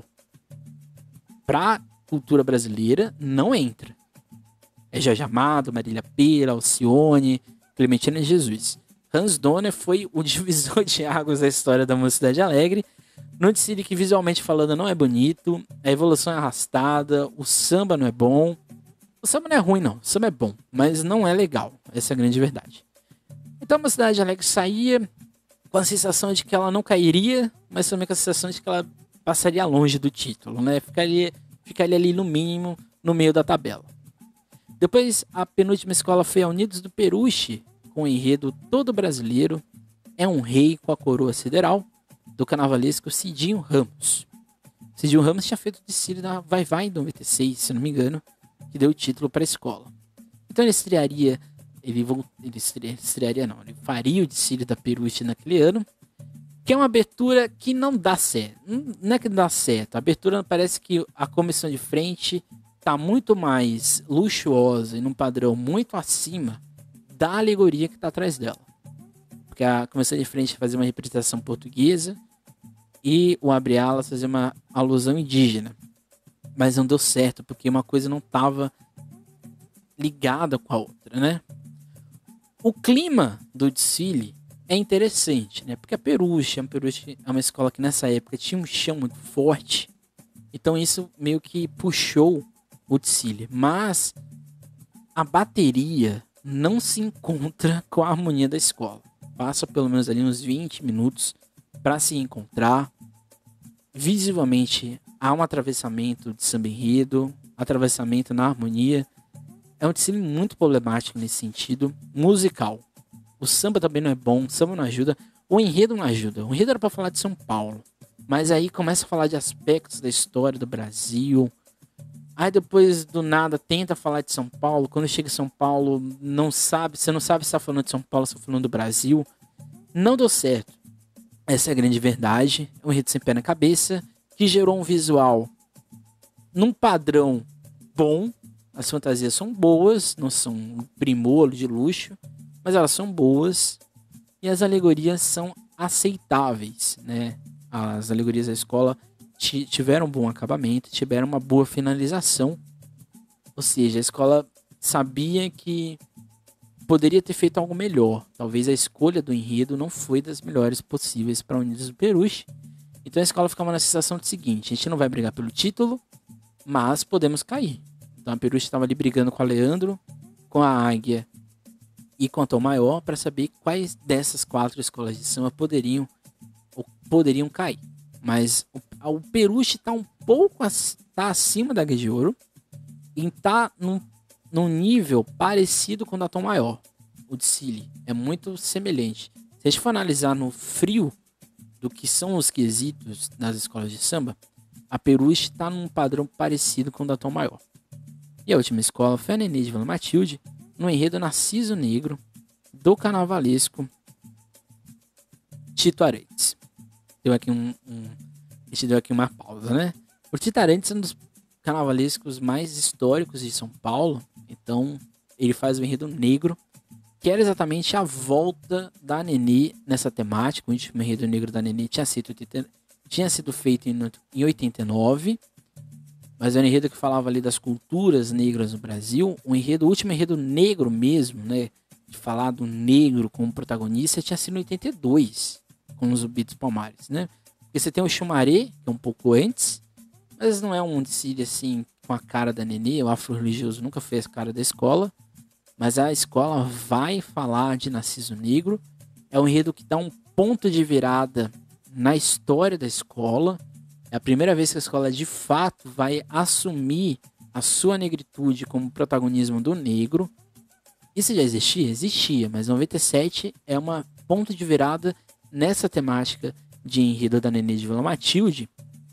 S1: para cultura brasileira, não entra. É Jorge Amado, Marília Pêra, Alcione, Clementina Jesus. Hans Donner foi o divisor de águas da história da Mocidade Alegre. No desfile que, visualmente falando, não é bonito, a evolução é arrastada, o samba não é bom. O samba não é ruim, não. O samba é bom, mas não é legal. Essa é a grande verdade. Então a Mocidade Alegre saía com a sensação de que ela não cairia, mas também com a sensação de que ela passaria longe do título, né? Ficaria, ficaria ali no mínimo, no meio da tabela. Depois, a penúltima escola foi a Unidos do Peruche, com o enredo todo brasileiro, é um rei com a coroa sideral, do carnavalesco Cidinho Ramos. Cidinho Ramos tinha feito o desfile da Vai Vai em noventa e seis, se não me engano, que deu o título para a escola. Então ele estrearia, ele, ele estrearia, estrearia não, ele faria o desfile da Peruche naquele ano, que é uma abertura que não dá certo. Não é que não dá certo, a abertura parece que a comissão de frente está muito mais luxuosa e num padrão muito acima da alegoria que está atrás dela. Porque a comissão de frente fazia uma representação portuguesa e o abre-alas fazia uma alusão indígena. Mas não deu certo, porque uma coisa não estava ligada com a outra, né? O clima do desfile é interessante, né? Porque a Peruche, a Peruche é uma escola que nessa época tinha um chão muito forte. Então isso meio que puxou o desfile. Mas a bateria não se encontra com a harmonia da escola. Passa pelo menos ali uns vinte minutos para se encontrar. Visivelmente há um atravessamento de samba enredo, atravessamento na harmonia. É um desfile muito problemático nesse sentido musical. O samba também não é bom, o samba não ajuda, o enredo não ajuda. O enredo era para falar de São Paulo, mas aí começa a falar de aspectos da história do Brasil. Aí depois do nada tenta falar de São Paulo. Quando chega em São Paulo, não sabe, você não sabe se está falando de São Paulo, se está falando do Brasil. Não deu certo. Essa é a grande verdade. É um enredo sem pé na cabeça, que gerou um visual num padrão bom. As fantasias são boas, não são um primor de luxo, mas elas são boas e as alegorias são aceitáveis, né? As alegorias da escola tiveram um bom acabamento, tiveram uma boa finalização, ou seja, a escola sabia que poderia ter feito algo melhor. Talvez a escolha do enredo não foi das melhores possíveis para Unidos do Peruche. Então a escola ficava na sensação do seguinte: a gente não vai brigar pelo título, mas podemos cair. Então a Peruche estava ali brigando com a Leandro, com a Águia e com a Tom Maior para saber quais dessas quatro escolas de samba poderiam, ou poderiam cair. Mas o, o Peruche está um pouco tá acima da Águia de Ouro e está num, num nível parecido com o da Tom Maior. O desfile é muito semelhante. Se a gente for analisar no frio do que são os quesitos nas escolas de samba, a Peruche está num padrão parecido com o da Tom Maior. E a última escola foi a Nenê de Vila Matilde, no enredo Narciso Negro, do carnavalesco Tito Arantes. Deu aqui um, um, a gente deu aqui uma pausa, né? O Tito Arantes é um dos carnavalescos mais históricos de São Paulo, então ele faz o enredo negro, que era exatamente a volta da Nenê nessa temática. O último enredo negro da Nenê tinha sido, tinha sido feito em, em oitenta e nove, mas era um enredo que falava ali das culturas negras no Brasil. O enredo, o último enredo negro mesmo, né, de falar do negro como protagonista, tinha sido em oitenta e dois, com os Zumbi dos Palmares, né? Porque você tem o Xumaré, que é um pouco antes, mas não é um desfile assim com a cara da Nenê. O afro-religioso nunca fez a cara da escola, mas a escola vai falar de Narciso Negro. É um enredo que dá um ponto de virada na história da escola. É a primeira vez que a escola de fato vai assumir a sua negritude como protagonismo do negro. Isso já existia? Existia, mas noventa e sete é uma ponto de virada nessa temática de enredo da Nenê de Vila Matilde.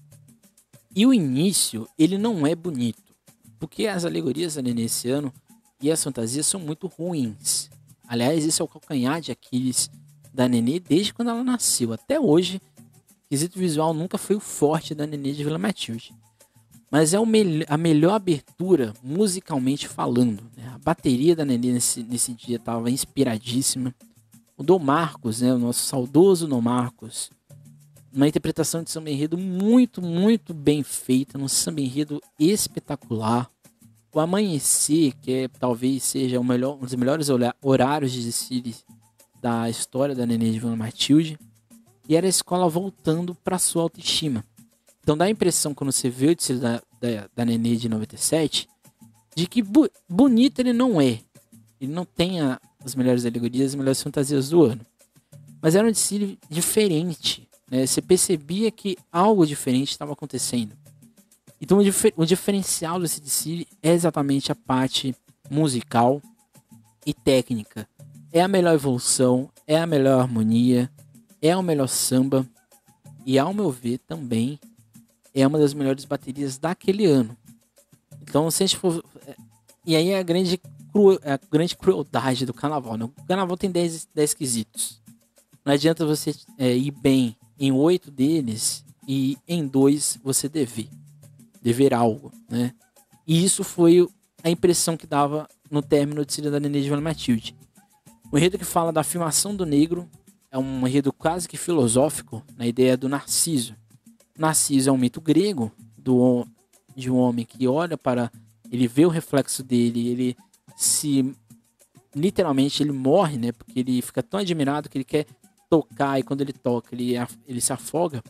S1: E o início, ele não é bonito, porque as alegorias da Nenê esse ano e as fantasias são muito ruins. Aliás, esse é o calcanhar de Aquiles da Nenê desde quando ela nasceu. Até hoje, o quesito visual nunca foi o forte da Nenê de Vila Matilde. Mas é o me- a melhor abertura musicalmente falando, né? A bateria da Nenê nesse, nesse dia estava inspiradíssima. O Dom Marcos, né, o nosso saudoso Dom Marcos, uma interpretação de samba enredo muito, muito bem feita, um samba enredo espetacular. O Amanhecer, que é, talvez seja o melhor, um dos melhores horários de desfile da história da Nenê de Vila Matilde, e era a escola voltando para sua autoestima. Então dá a impressão, quando você vê o desfile da, da, da Nenê de noventa e sete, de que bu- bonito ele não é. Ele não tem a, as melhores alegorias, as melhores fantasias do ano. Mas era um desfile diferente, né? Você percebia que algo diferente estava acontecendo. Então o, difer- o diferencial desse desfile é exatamente a parte musical e técnica. É a melhor evolução, é a melhor harmonia, é o melhor samba e, ao meu ver, também é uma das melhores baterias daquele ano. Então, se a gente for... E aí é a grande, cru... a grande crueldade do carnaval, né? O carnaval tem dez quesitos. Não adianta você é, ir bem em oito deles e em dois você dever. Dever algo, né? E isso foi a impressão que dava no término de Cília da Nenê de Vila Matilde. Um enredo que fala da afirmação do negro, é um enredo quase que filosófico, na ideia do Narciso. Narciso é um mito grego do, de um homem que olha para... Ele vê o reflexo dele, ele se... Literalmente ele morre, né? Porque ele fica tão admirado que ele quer tocar, e quando ele toca, ele, ele se afoga.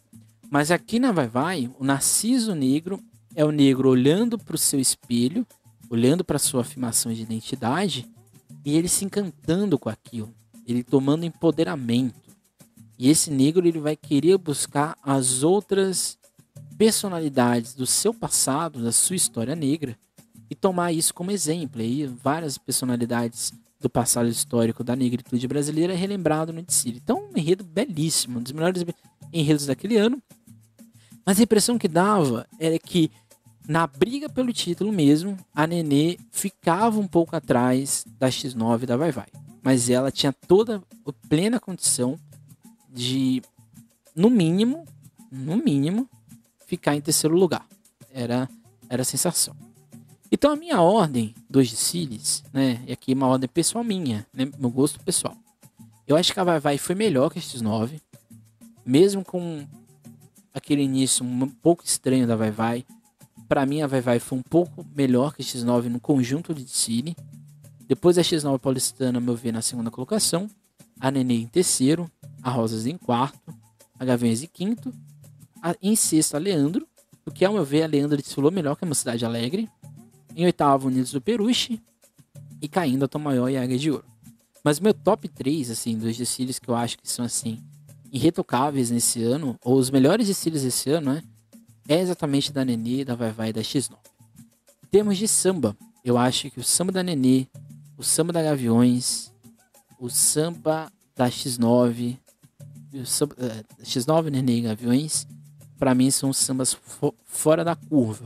S1: Mas aqui na Vai Vai, o Narciso Negro é o negro olhando para o seu espelho, olhando para a sua afirmação de identidade e ele se encantando com aquilo, ele tomando empoderamento. E esse negro ele vai querer buscar as outras personalidades do seu passado, da sua história negra, e tomar isso como exemplo. Aí várias personalidades do passado histórico da negritude brasileira é relembrado no desfile. Então, um enredo belíssimo, um dos melhores enredos daquele ano. Mas a impressão que dava era que, na briga pelo título mesmo, a Nenê ficava um pouco atrás da X nove da Vai Vai. Mas ela tinha toda a plena condição de, no mínimo, no mínimo, ficar em terceiro lugar. Era, era a sensação. Então a minha ordem dos desfiles, né, e aqui uma ordem pessoal minha, né, meu gosto pessoal. Eu acho que a Vai Vai foi melhor que a X nove, mesmo com aquele início um pouco estranho da Vai Vai. Para mim a Vai Vai foi um pouco melhor que a X nove no conjunto de desfile. Depois a X nove paulistana, meu ver, na segunda colocação, a Nenê em terceiro, a Rosas em quarto, a Gaviões em quinto, a, em sexto a Leandro, porque ao meu ver a Leandro desfilou melhor que a Mocidade Alegre. Em oitavo, Unidos do Peruche. E caindo a Tom Maior e a Águia de Ouro. Mas meu top três, assim, dos desfiles que eu acho que são, assim, irretocáveis nesse ano, ou os melhores desfiles desse ano, né? É exatamente da Nenê, da Vai Vai e da X nove. Em termos de samba, eu acho que o samba da Nenê, o samba da Gaviões, o samba da X nove, o samba, uh, X nove, Nenê e Gaviões, pra mim são sambas fo fora da curva.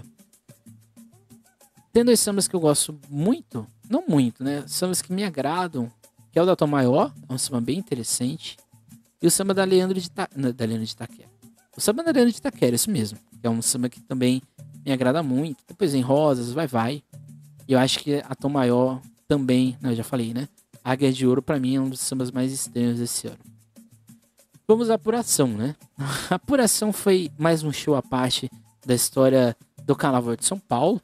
S1: Tem dois sambas que eu gosto muito, não muito, né? Sambas que me agradam, que é o da Tom Maior, é um samba bem interessante, e o samba da Leandro de, Ta... Não, da Leandro de Itaquera. O samba da Leandro de Itaquera, isso mesmo, que é um samba que também me agrada muito. Depois em Rosas, Vai Vai. E eu acho que a Tom Maior também, não, eu já falei, né? A Águia de Ouro pra mim é um dos sambas mais estranhos desse ano. Vamos à apuração, né? A apuração foi mais um show à parte da história do Carnaval de São Paulo.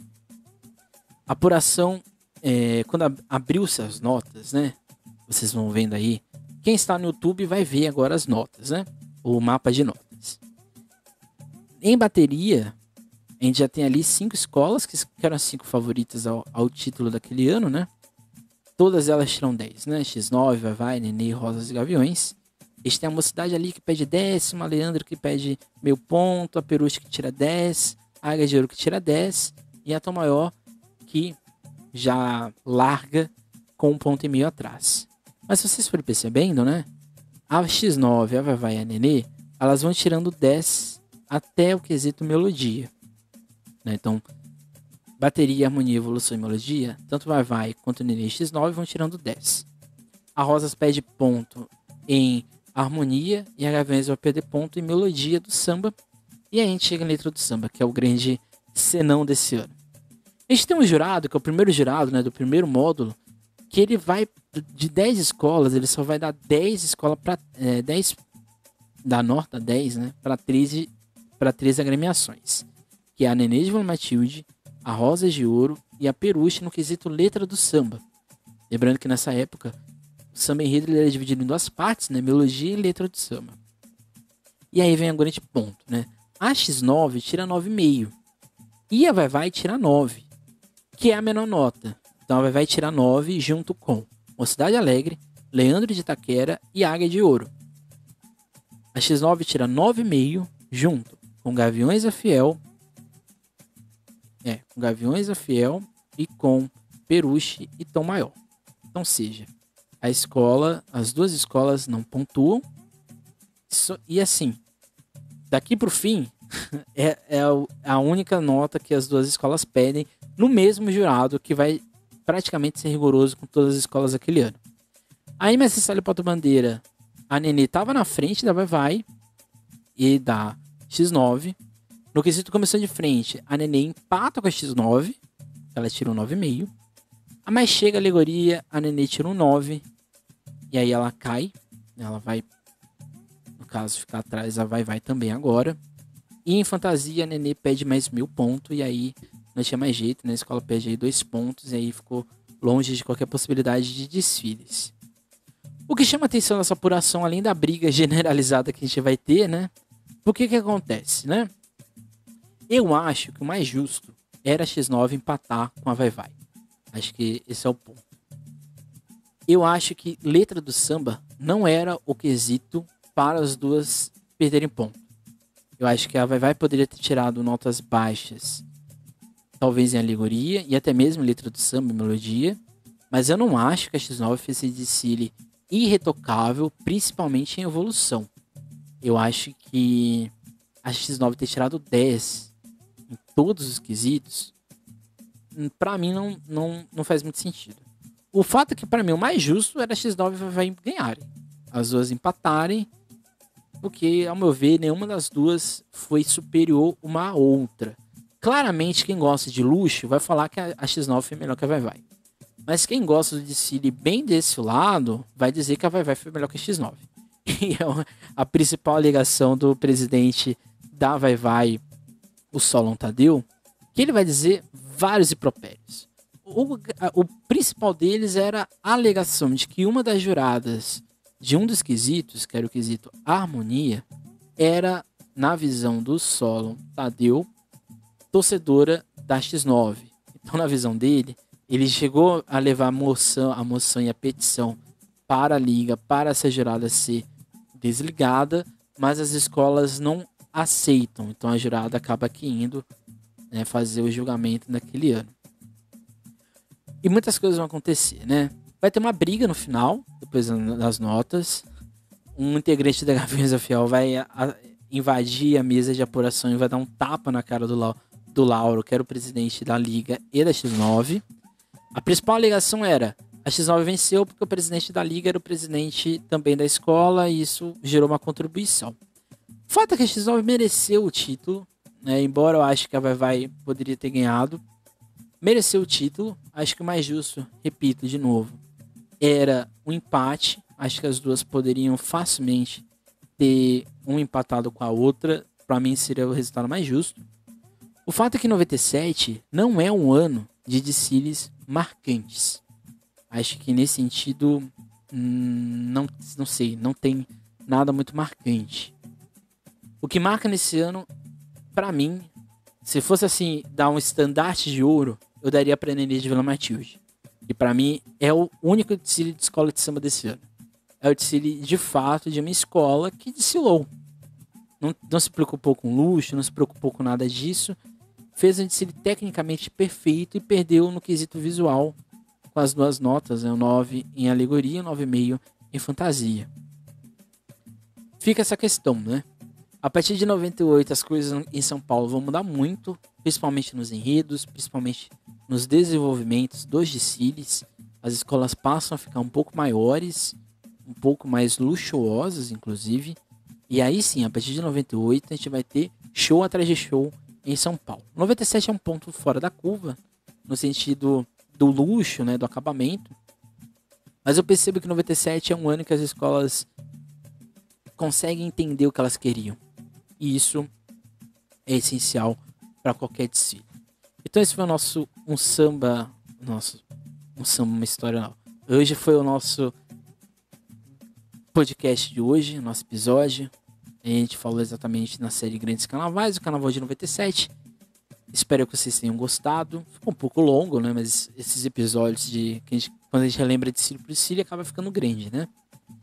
S1: A apuração, é, quando ab abriu-se as notas, né? Vocês vão vendo aí. Quem está no YouTube vai ver agora as notas, né? O mapa de notas. Em bateria, a gente já tem ali cinco escolas, que eram as cinco favoritas ao, ao título daquele ano, né? Todas elas tiram dez, né? X nove, Vai Vai, Nenê, Rosas e Gaviões. A gente tem a Mocidade ali que pede décimo, a Leandro que pede meio ponto, a Peruche que tira dez, a Águia de Ouro que tira dez e a Tom Maior que já larga com um ponto e meio atrás. Mas se vocês forem percebendo, né? A X nove, a Vai Vai e a Nenê, elas vão tirando dez até o quesito melodia. Né? Então, bateria, harmonia, evolução e melodia, tanto Vai Vai quanto Nenê e X nove vão tirando dez. A Rosas pede ponto em harmonia e a Gaviões vai perder ponto em melodia do samba. E aí a gente chega na letra do samba, que é o grande senão desse ano. A gente tem um jurado, que é o primeiro jurado, né, do primeiro módulo, que ele vai, de dez escolas, ele só vai dar dez escolas para é, dez, da nota dez, né, para treze, para treze agremiações. Que é a Nenê de Vila Matilde, a Rosas de Ouro e a Peruche no quesito letra do samba. Lembrando que nessa época, o samba enredo ele era dividido em duas partes, né, melodia e letra do samba. E aí vem o grande ponto, né. A X nove tira nove vírgula cinco e a Vai Vai tira nove. Que é a menor nota. Então ela vai tirar nove junto com Mocidade Alegre, Leandro de Itaquera e Águia de Ouro. A X nove tira nove vírgula cinco junto com Gaviões a Fiel. É, com Gaviões a Fiel e com Peruche e Tom Maior. Então seja, a escola, as duas escolas não pontuam. E assim, daqui pro fim, é, é a única nota que as duas escolas pedem no mesmo jurado, que vai praticamente ser rigoroso com todas as escolas daquele ano. A M S C Porto Bandeira, a Nenê estava na frente da Vai Vai e da X nove. No quesito comissão de frente, a Nenê empata com a X nove, ela tira um nove vírgula cinco. A Mais Chega Alegoria, a Nenê tira um nove, e aí ela cai, ela vai, no caso, ficar atrás, a Vai Vai também agora. E em Fantasia, a Nenê pede mais mil pontos, e aí não tinha mais jeito, né? A escola pede aí dois pontos, e aí ficou longe de qualquer possibilidade de desfiles. O que chama atenção nessa apuração, além da briga generalizada que a gente vai ter, né? Por que que acontece, né? Eu acho que o mais justo era a X nove empatar com a Vai Vai. Acho que esse é o ponto. Eu acho que letra do samba não era o quesito para as duas perderem ponto. Eu acho que a Vai Vai poderia ter tirado notas baixas, talvez em alegoria e até mesmo letra do samba e melodia, mas eu não acho que a X nove fez esse desfile irretocável, principalmente em evolução. Eu acho que a X nove ter tirado dez em todos os quesitos, pra mim não, não, não faz muito sentido. O fato é que pra mim o mais justo era a X nove e a Vai Vai ganharem. As duas empatarem, porque ao meu ver nenhuma das duas foi superior uma à outra. Claramente quem gosta de luxo vai falar que a X nove foi melhor que a Vai Vai. Mas quem gosta do desfile bem desse lado vai dizer que a Vai Vai foi melhor que a X nove. E é a principal alegação do presidente da Vai Vai, o Solon Tadeu, que ele vai dizer vários impropérios. O, o principal deles era a alegação de que uma das juradas de um dos quesitos, que era o quesito harmonia, era, na visão do Solon Tadeu, torcedora da X nove. Então, na visão dele, ele chegou a levar a moção, a moção e a petição para a liga, para essa jurada ser desligada, mas as escolas não aceitam. Então, a jurada acaba aqui indo, né, fazer o julgamento naquele ano. E muitas coisas vão acontecer, né? Vai ter uma briga no final, depois das notas. Um integrante da Gaviões da Fiel vai a, a, invadir a mesa de apuração e vai dar um tapa na cara do, La, do Lauro, que era o presidente da Liga e da X nove. A principal alegação era: a X nove venceu porque o presidente da Liga era o presidente também da escola e isso gerou uma contribuição. O fato é que a X nove mereceu o título, né? Embora eu ache que a Vai Vai poderia ter ganhado. Mereceu o título. Acho que o mais justo, repito de novo, era um empate. Acho que as duas poderiam facilmente ter um empatado com a outra. Para mim seria o resultado mais justo. O fato é que noventa e sete não é um ano de desfiles marcantes. Acho que nesse sentido, hum, não, não sei, não tem nada muito marcante. O que marca nesse ano, para mim, se fosse assim, dar um estandarte de ouro, eu daria para a Nenê de Vila Matilde. E para mim é o único desfile de escola de samba desse ano. É o desfile de fato de uma escola que desfilou. Não, não se preocupou com luxo, não se preocupou com nada disso. Fez um desfile tecnicamente perfeito e perdeu no quesito visual com as duas notas, né? O nove em alegoria e o nove vírgula cinco em fantasia. Fica essa questão, né? A partir de noventa e oito as coisas em São Paulo vão mudar muito, principalmente nos enredos, principalmente nos desenvolvimentos dos desfiles. As escolas passam a ficar um pouco maiores, um pouco mais luxuosas, inclusive. E aí sim, a partir de noventa e oito a gente vai ter show atrás de show em São Paulo. noventa e sete é um ponto fora da curva, no sentido do luxo, né, do acabamento. Mas eu percebo que noventa e sete é um ano que as escolas conseguem entender o que elas queriam. E isso é essencial para qualquer desfile. Então esse foi o nosso um samba, nosso um samba, uma história não. Hoje foi o nosso podcast de hoje, nosso episódio. A gente falou exatamente na série Grandes Carnavais, o Carnaval de noventa e sete. Espero que vocês tenham gostado. Ficou um pouco longo, né? Mas esses episódios de que a gente, quando a gente relembra de desfile por desfile, acaba ficando grande, né?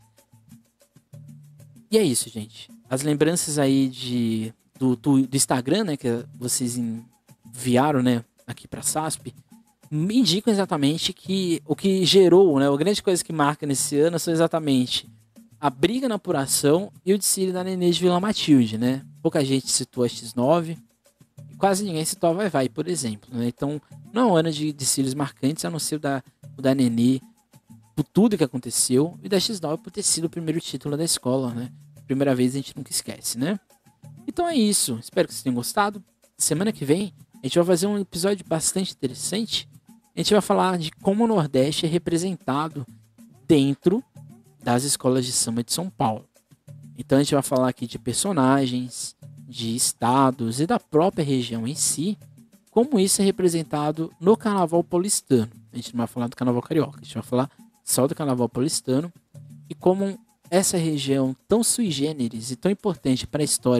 S1: E é isso, gente. As lembranças aí de, do, do, do Instagram, né, que vocês enviaram, né, aqui para a S A S P, me indicam exatamente que o que gerou, né, a grande coisa que marca nesse ano são exatamente a briga na apuração e o desfile da Nenê de Vila Matilde, né? Pouca gente citou a X nove, quase ninguém citou a Vai Vai, por exemplo, né? Então, não é um ano de desfiles marcantes, a não ser o da, o da Nenê, por tudo que aconteceu, e da X nove por ter sido o primeiro título da escola, né? Primeira vez a gente nunca esquece, né? Então é isso. Espero que vocês tenham gostado. Semana que vem a gente vai fazer um episódio bastante interessante. A gente vai falar de como o Nordeste é representado dentro das escolas de samba de São Paulo. Então a gente vai falar aqui de personagens, de estados e da própria região em si, como isso é representado no Carnaval paulistano. A gente não vai falar do Carnaval carioca, a gente vai falar só do Carnaval paulistano e como essa região tão sui generis e tão importante para a história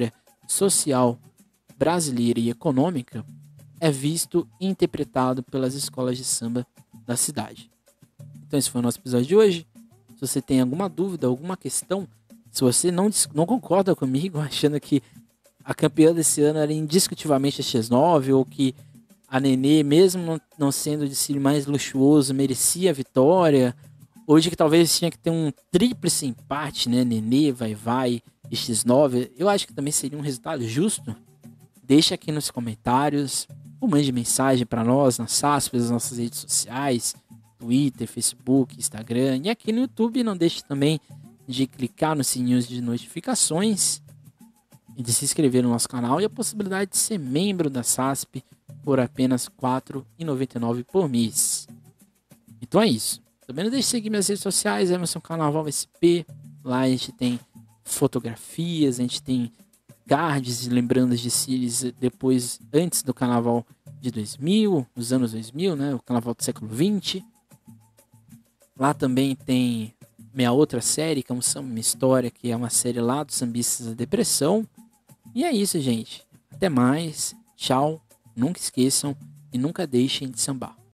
S1: social, brasileira e econômica é visto e interpretado pelas escolas de samba da cidade. Então esse foi o nosso episódio de hoje. Se você tem alguma dúvida, alguma questão, se você não, não concorda comigo, achando que a campeã desse ano era indiscutivelmente a X nove, ou que a Nenê, mesmo não, não sendo de estilo mais luxuoso, merecia a vitória, ou de que talvez tinha que ter um tríplice empate, né? Nenê, Vai Vai e X nove, eu acho que também seria um resultado justo. Deixa aqui nos comentários, ou mande mensagem para nós, na S A S P, nas nossas redes sociais, Twitter, Facebook, Instagram, e aqui no YouTube. Não deixe também de clicar nos sininhos de notificações e de se inscrever no nosso canal, e a possibilidade de ser membro da S A S P por apenas quatro reais e noventa e nove centavos por mês. Então é isso. Também não deixe de seguir minhas redes sociais, Emerson Carnaval S P. Lá a gente tem fotografias, a gente tem cards e lembranças de Sirius depois, antes do Carnaval de dois mil, nos anos dois mil, né? O Carnaval do século vinte. Lá também tem minha outra série, que é um Samba Minha História, que é uma série lá dos sambistas da depressão. E é isso, gente. Até mais. Tchau. Nunca esqueçam e nunca deixem de sambar.